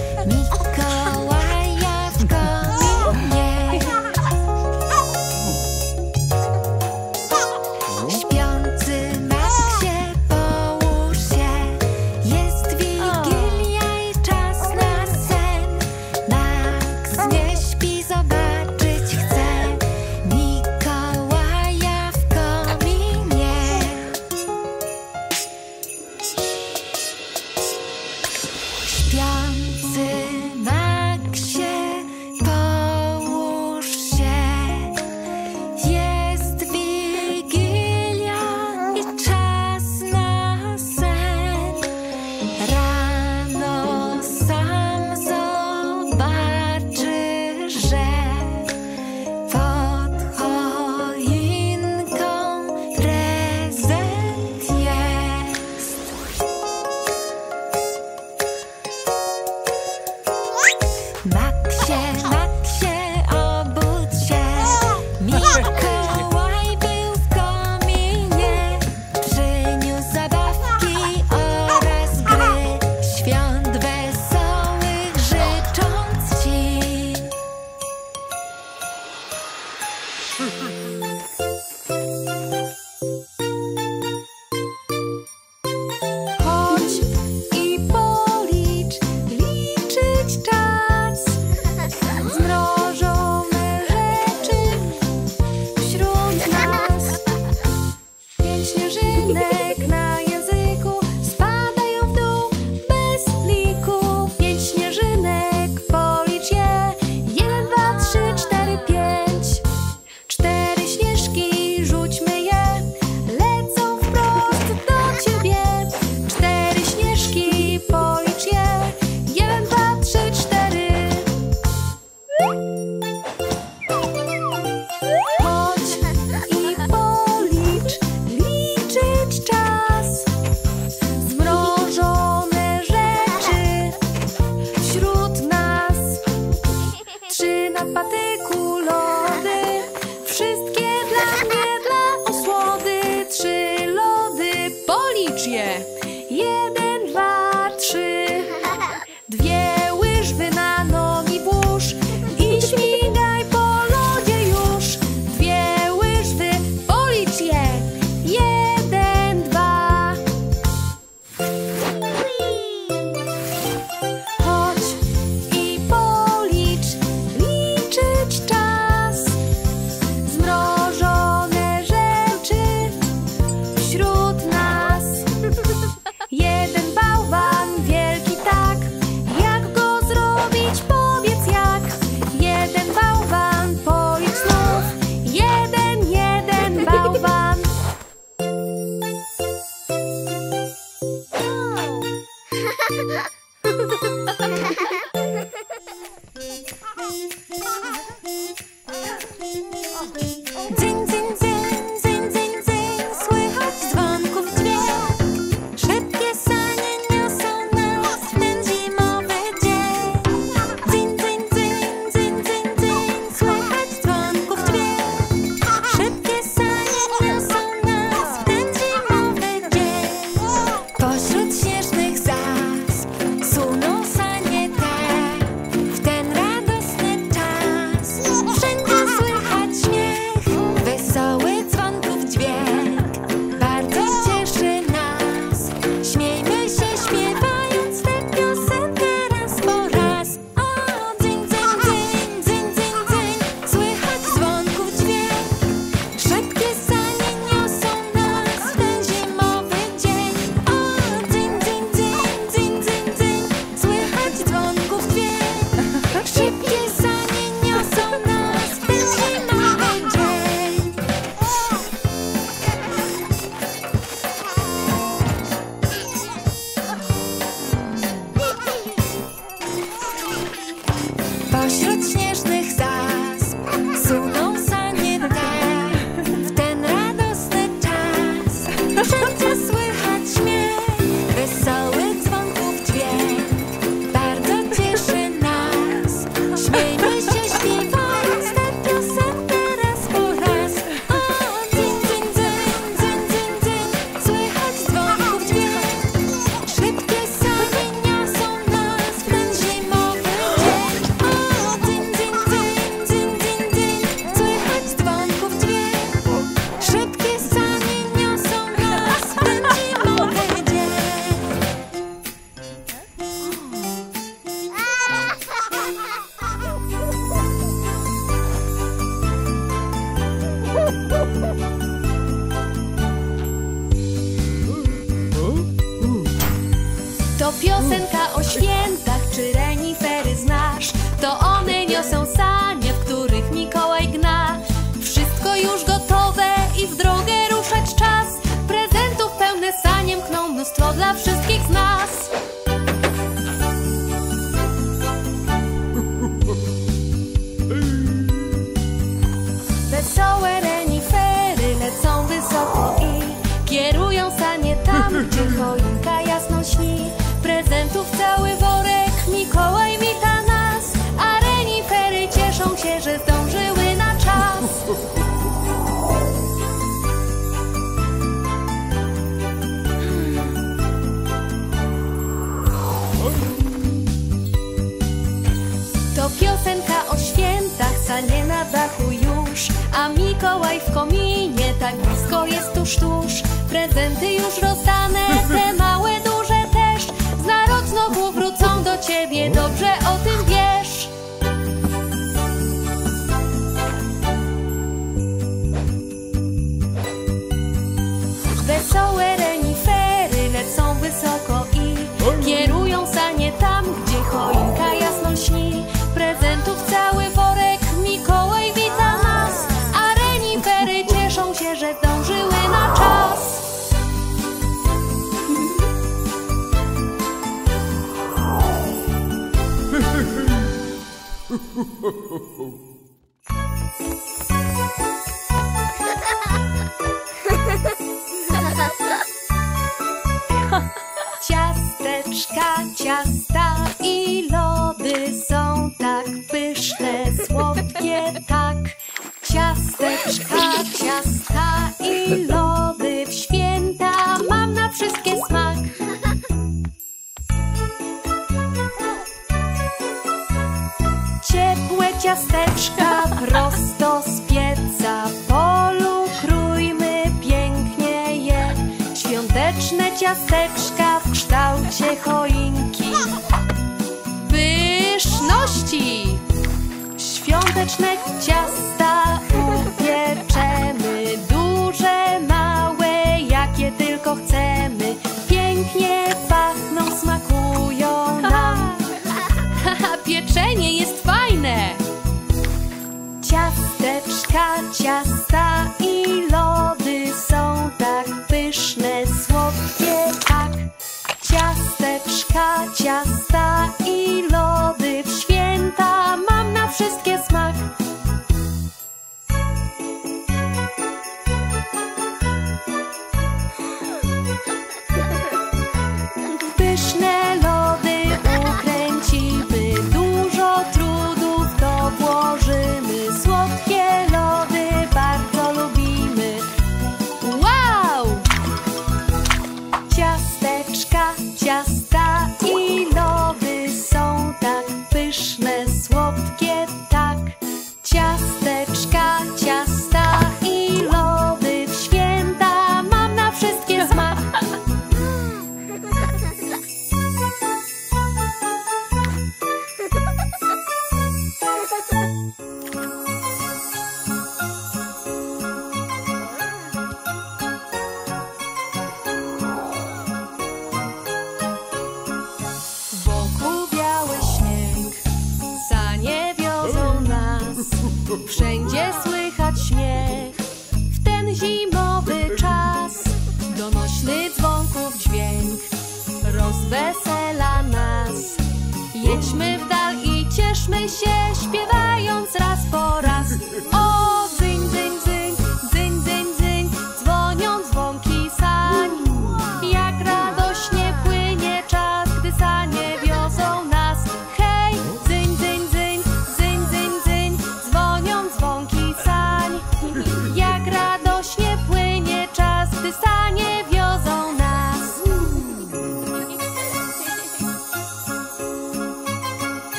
Mikołaja w kominie. Śpiący Maksie, połóż się. Jest Wigilia i czas na sen. Max nie śpi, zobaczyć chce Mikołaja w kominie. Śpiący Maksie, połóż się. Jest Wigilia i czas na sen. Rano sam zobaczy, że pod choinką prezent jest. Maksie, Maksie, obudź się. Mikołaj był w kominie. Przyniósł zabawki oraz gry. Świąt wesołych życząc ci. Pośród śnieżnych zasp suną sanie te. W ten radosny czas wszędzie słychać śmiech, wesołych dzwonków dźwięk bardzo cieszy nas. Śmiejmy się śpiewając tę piosenkę raz po raz. O, dzyń, dzyń, dzyń, dzyń, dzyń, dzyń, słychać dzwonków dźwięk. Szybkie sanie niosą nas w ten zimowy dzień. O, dzyń, dzyń, dzyń, dzyń, dzyń, dzyń, słychać dzwonków dźwięk. Szybkie sanie niosą nas w ten zimowy dzień. To piosenka o świętach, czy renifery znasz? To one niosą sanie, w których Mikołaj gna. Wszystko już gotowe i w drogę ruszać czas. Prezentów pełne sanie mkną, mnóstwo dla wszystkich z nas. Wesołe renifery lecą wysoko i kierują sanie tam, gdzie choinka jasno śni. Prezentów cały worek Mikołaj wita nas, a renifery cieszą się, że zdążyły na czas. To piosenka o świętach, sanie na dachu już, a Mikołaj w kominie, tak blisko jest tuż, tuż. Prezenty już rozdane, te małe, duże też. Z naród znowu wrócą do ciebie, dobrze o tym wiesz. Wesołe renifery lecą wysoko i kierują sanie tam, gdzie choinka jasno śni. Prezentów cały worek Mikołaj wita nas, a renifery cieszą się, że zdążyły na czas. Ciasteczka, ciasta i lody są tak pyszne, słodkie tak. Ciasteczka, ciasta i lody w święta mam na wszystkie smak. Ciepłe ciasteczka prosto z pieca polukrójmy pięknie je. Świąteczne ciasteczka w kształcie choinki. Pyszności! Świąteczne ciasta upieczemy, duże, małe, jakie tylko chcemy. Pięknie pachną, smakują nam. Haha, pieczenie jest fajne! Ciasteczka, ciasta i lody są tak pyszne, słodkie tak. Ciasteczka, ciasta i lody w święta mam na wszystkie smak. Pyszne lody ukręcimy, dużo trudu w to włożymy. Słodkie lody bardzo lubimy. Wow! Ciasteczka, ciasta i lody są tak pyszne, słodkie tak. Ciasteczka, ciasta i lody w święta mam na wszystkie smak. Wokół biały śnieg, sanie wiozą nas. Wszędzie słychać śmiech w ten zimowy czas. Donośny dzwonków dźwięk rozwesela nas. Jedźmy w dal i cieszmy się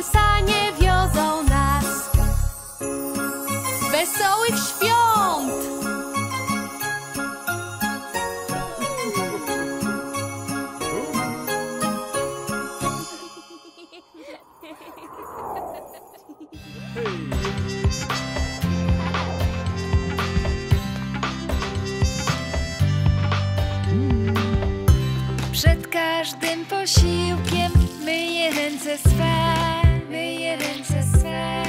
kiedy sanie wiozą nas. Wesołych świąt! Przed każdym posiłkiem myję ręce swe, myję ręce swe.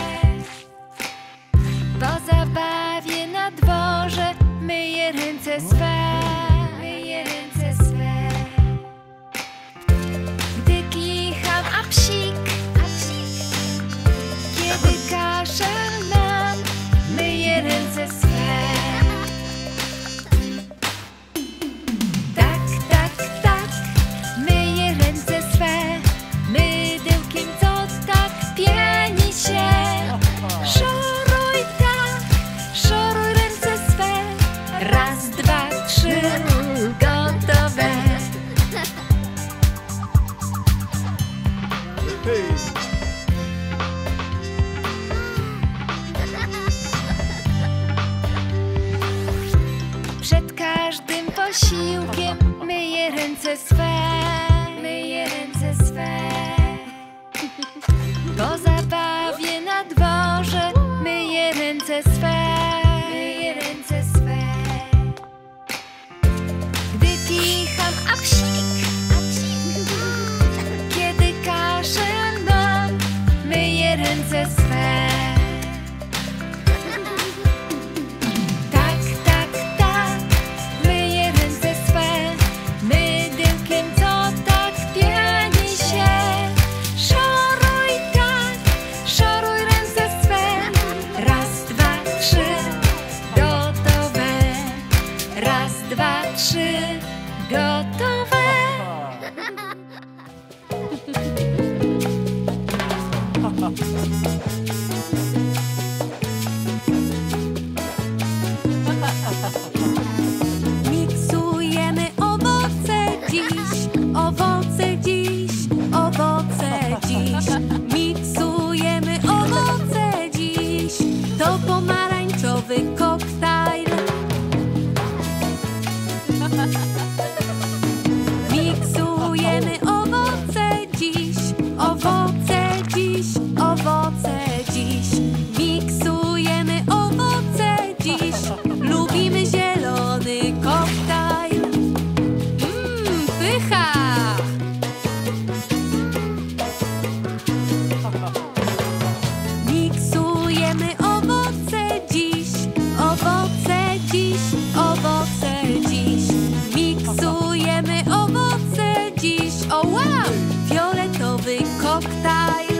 Po zabawie na dworze myję ręce swe, myję ręce swe. Gdy kicham, a psik, kiedy kaszel nam, myję ręce swe. Myję ręce swe, mydełkiem co tak pieni się. Szoruj ręce swe. Raz, dwa, trzy, gotowe. Przed każdym posiłkiem myję ręce swe, myję ręce swe. Po zabawie na dworze myję ręce swe, myję ręce swe. Gdy kicham, a psik, kiedy kaszel mam, myję ręce swe. Gotowe. Miksujemy owoce dziś, owoce dziś, owoce dziś. Miksujemy owoce dziś, to pomarańczowy koktajl. Miksujemy owoce dziś, owoce dziś, owoce dziś. Miksujemy owoce dziś, lubimy zielony koktajl. Pycha! Miksujemy owoce dziś, owoce dziś, owoce dziś. Miksujemy owoce dziś, o wow! Fioletowy koktajl.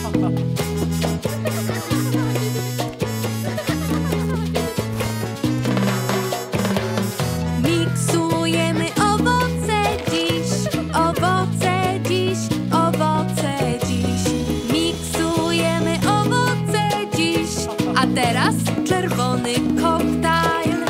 Miksujemy owoce dziś, owoce dziś, owoce dziś. Miksujemy owoce dziś, a teraz czerwony koktajl.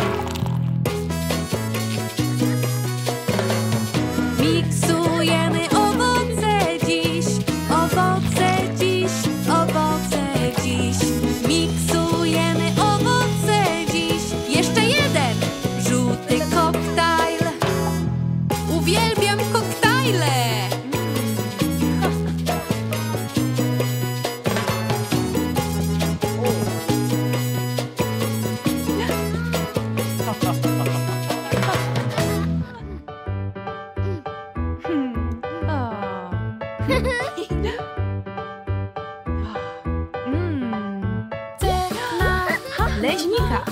Miksujemy owoce dziś, owoce dziś, owoce dziś. Miksujemy owoce dziś. Jeszcze jeden, żółty koktajl. Uwielbiam koktajle. Leźnika.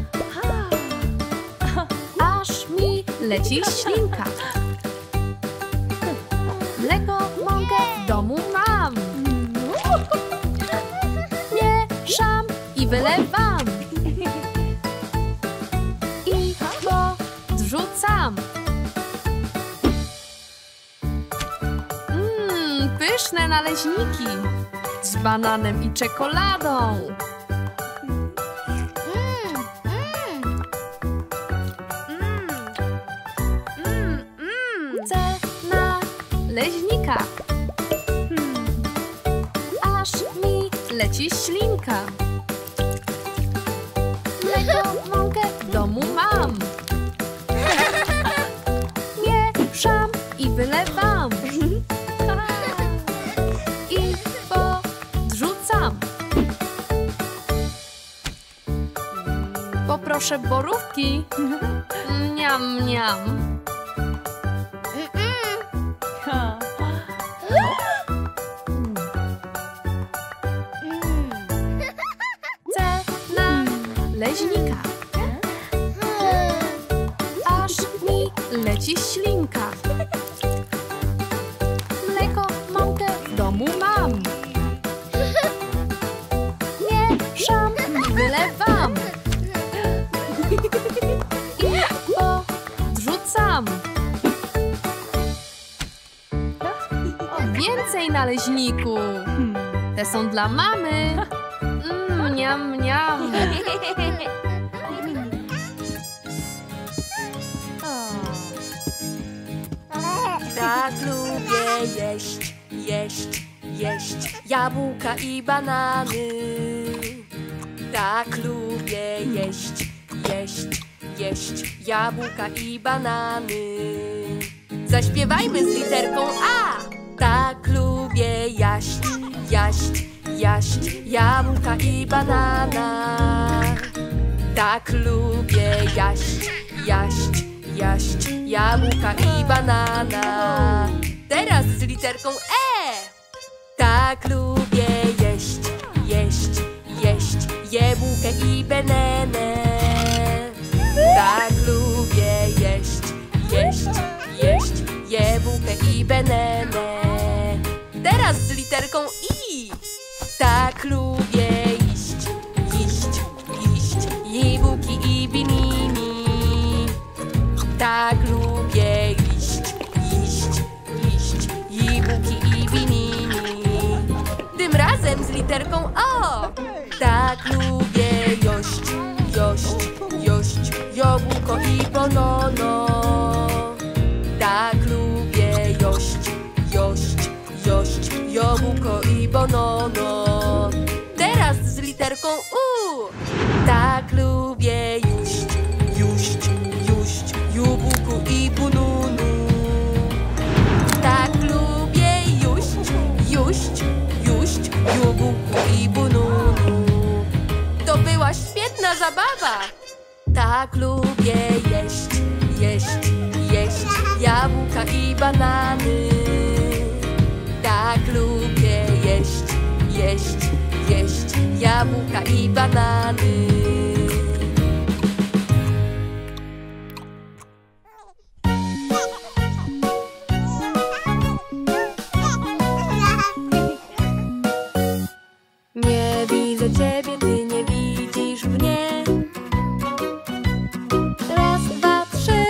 Aż mi leci ślinka. Mleko, mąkę w domu mam. Mieszam i wylewam. I podrzucam. Pyszne naleśniki z bananem i czekoladą. Chcę naleśnika. Aż leci ślinka. Mleko, mąkę w domu mam. Mieszam i wylewam. I podrzucam. Poproszę borówki. Niam, niam. Leźnika. Aż mi leci ślinka. Mleko, mąkę w domu mam. Mieszam i wylewam. I podrzucam. Więcej naleźniku. Te są dla mamy. Niam, niam. Tak lubię jeść, jeść, jeść jabłka i banany. Tak lubię jeść, jeść, jeść jabłka i banany. Zaśpiewajmy z literką A. Tak lubię jaść, jaść, jaść jabłka i banana. Tak lubię jaść, jaść, jaść jabłka i banana. Teraz z literką E. Tak lubię jeść, jeść, jeść jabłkę i bananę. Tak lubię jeść, jeść, jeść jabłkę i bananę. Teraz z literką I. Tak lubię iść, iść, iść jabłki i banany. Tak lubię iść, iść, iść jabłki i banany. Tym razem z literką O. Tak lubię jość, jość, jość jabłko i bananą. Tak lubię jość, jość, jość jabłko i bananą. Teraz z literką U. Tak lubię juść, juść, juść jabłko i bananu. Tak lubię juść, juść, juść jabłko i bananu. To była świetna zabawa. Tak lubię jeść, jeść, jeść jabłka i banany. Tak lubię jeść, jeść, jeść jabłka i banany. Nie widzę ciebie, ty nie widzisz mnie. Raz, dwa, trzy.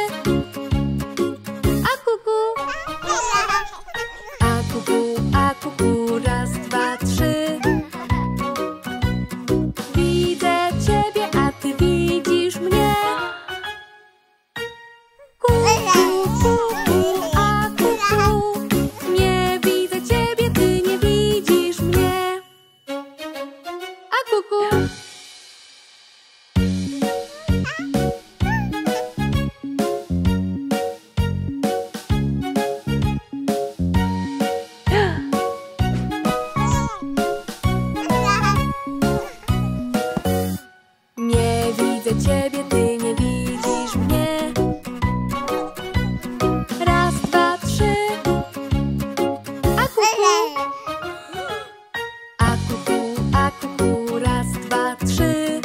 A kuku. A kuku, a kuku. Raz, dwa, trzy. Widzę ciebie, a ty widzisz mnie. Kuku, kuku, a kuku. Nie widzę ciebie, ty nie widzisz mnie. A kuku. Nie widzę ciebie, ty nie widzisz mnie. Raz, dwa, trzy. A kuku. A kuku, a kuku. Raz, dwa, trzy.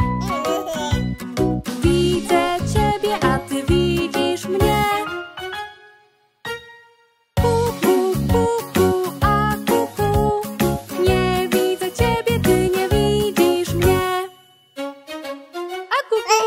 Widzę ciebie, a ty widzisz mnie. Kuku, kuku, a kuku. Nie widzę ciebie, ty nie widzisz mnie. A kuku.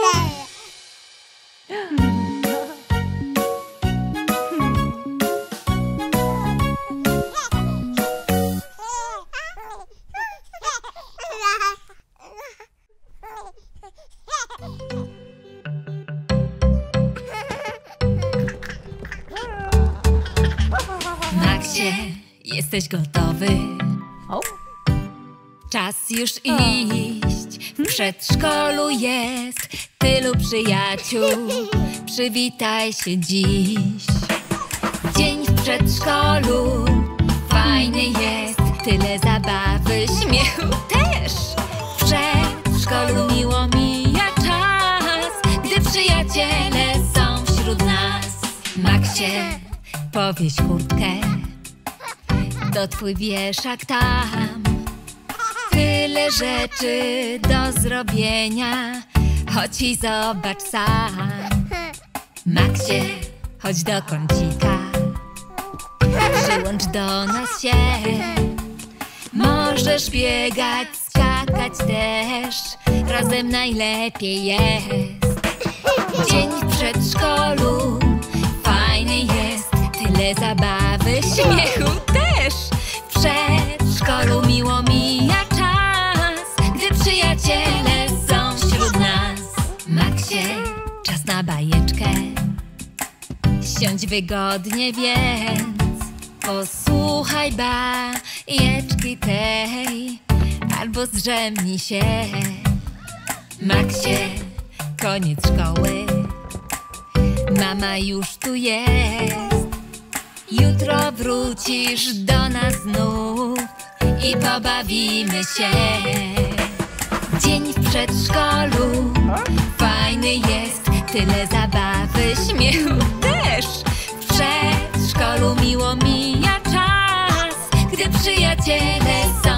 Maxie, jesteś gotowy? Czas już iść, w przedszkolu jest tylu przyjaciół. Przywitaj się dziś. Dzień w przedszkolu fajny jest, tyle zabawy, śmiechu też. W przedszkolu miło mija czas, gdy przyjaciele są wśród nas. Maxie, powieś kurtkę, to twój wieszak tam. Tyle rzeczy do zrobienia, chodź i zobacz sam. Maxie, chodź do kącika, przyłącz do nas się. Możesz biegać, skakać też, razem najlepiej jest. Dzień w przedszkolu fajny jest, tyle zabawy, śmiechu też. W przedszkolu miło mija czas, gdy przyjaciele są wśród nas. Maxie, czas na bajeczkę, siądź wygodnie więc, posłuchaj bajeczki tej, albo zdrzemnij się. Maxie, koniec szkoły, mama już tu jest. Jutro wrócisz do nas znów i pobawimy się. Dzień w przedszkolu fajny jest, tyle zabawy, śmiechu też. W przedszkolu miło mija czas, gdy przyjaciele są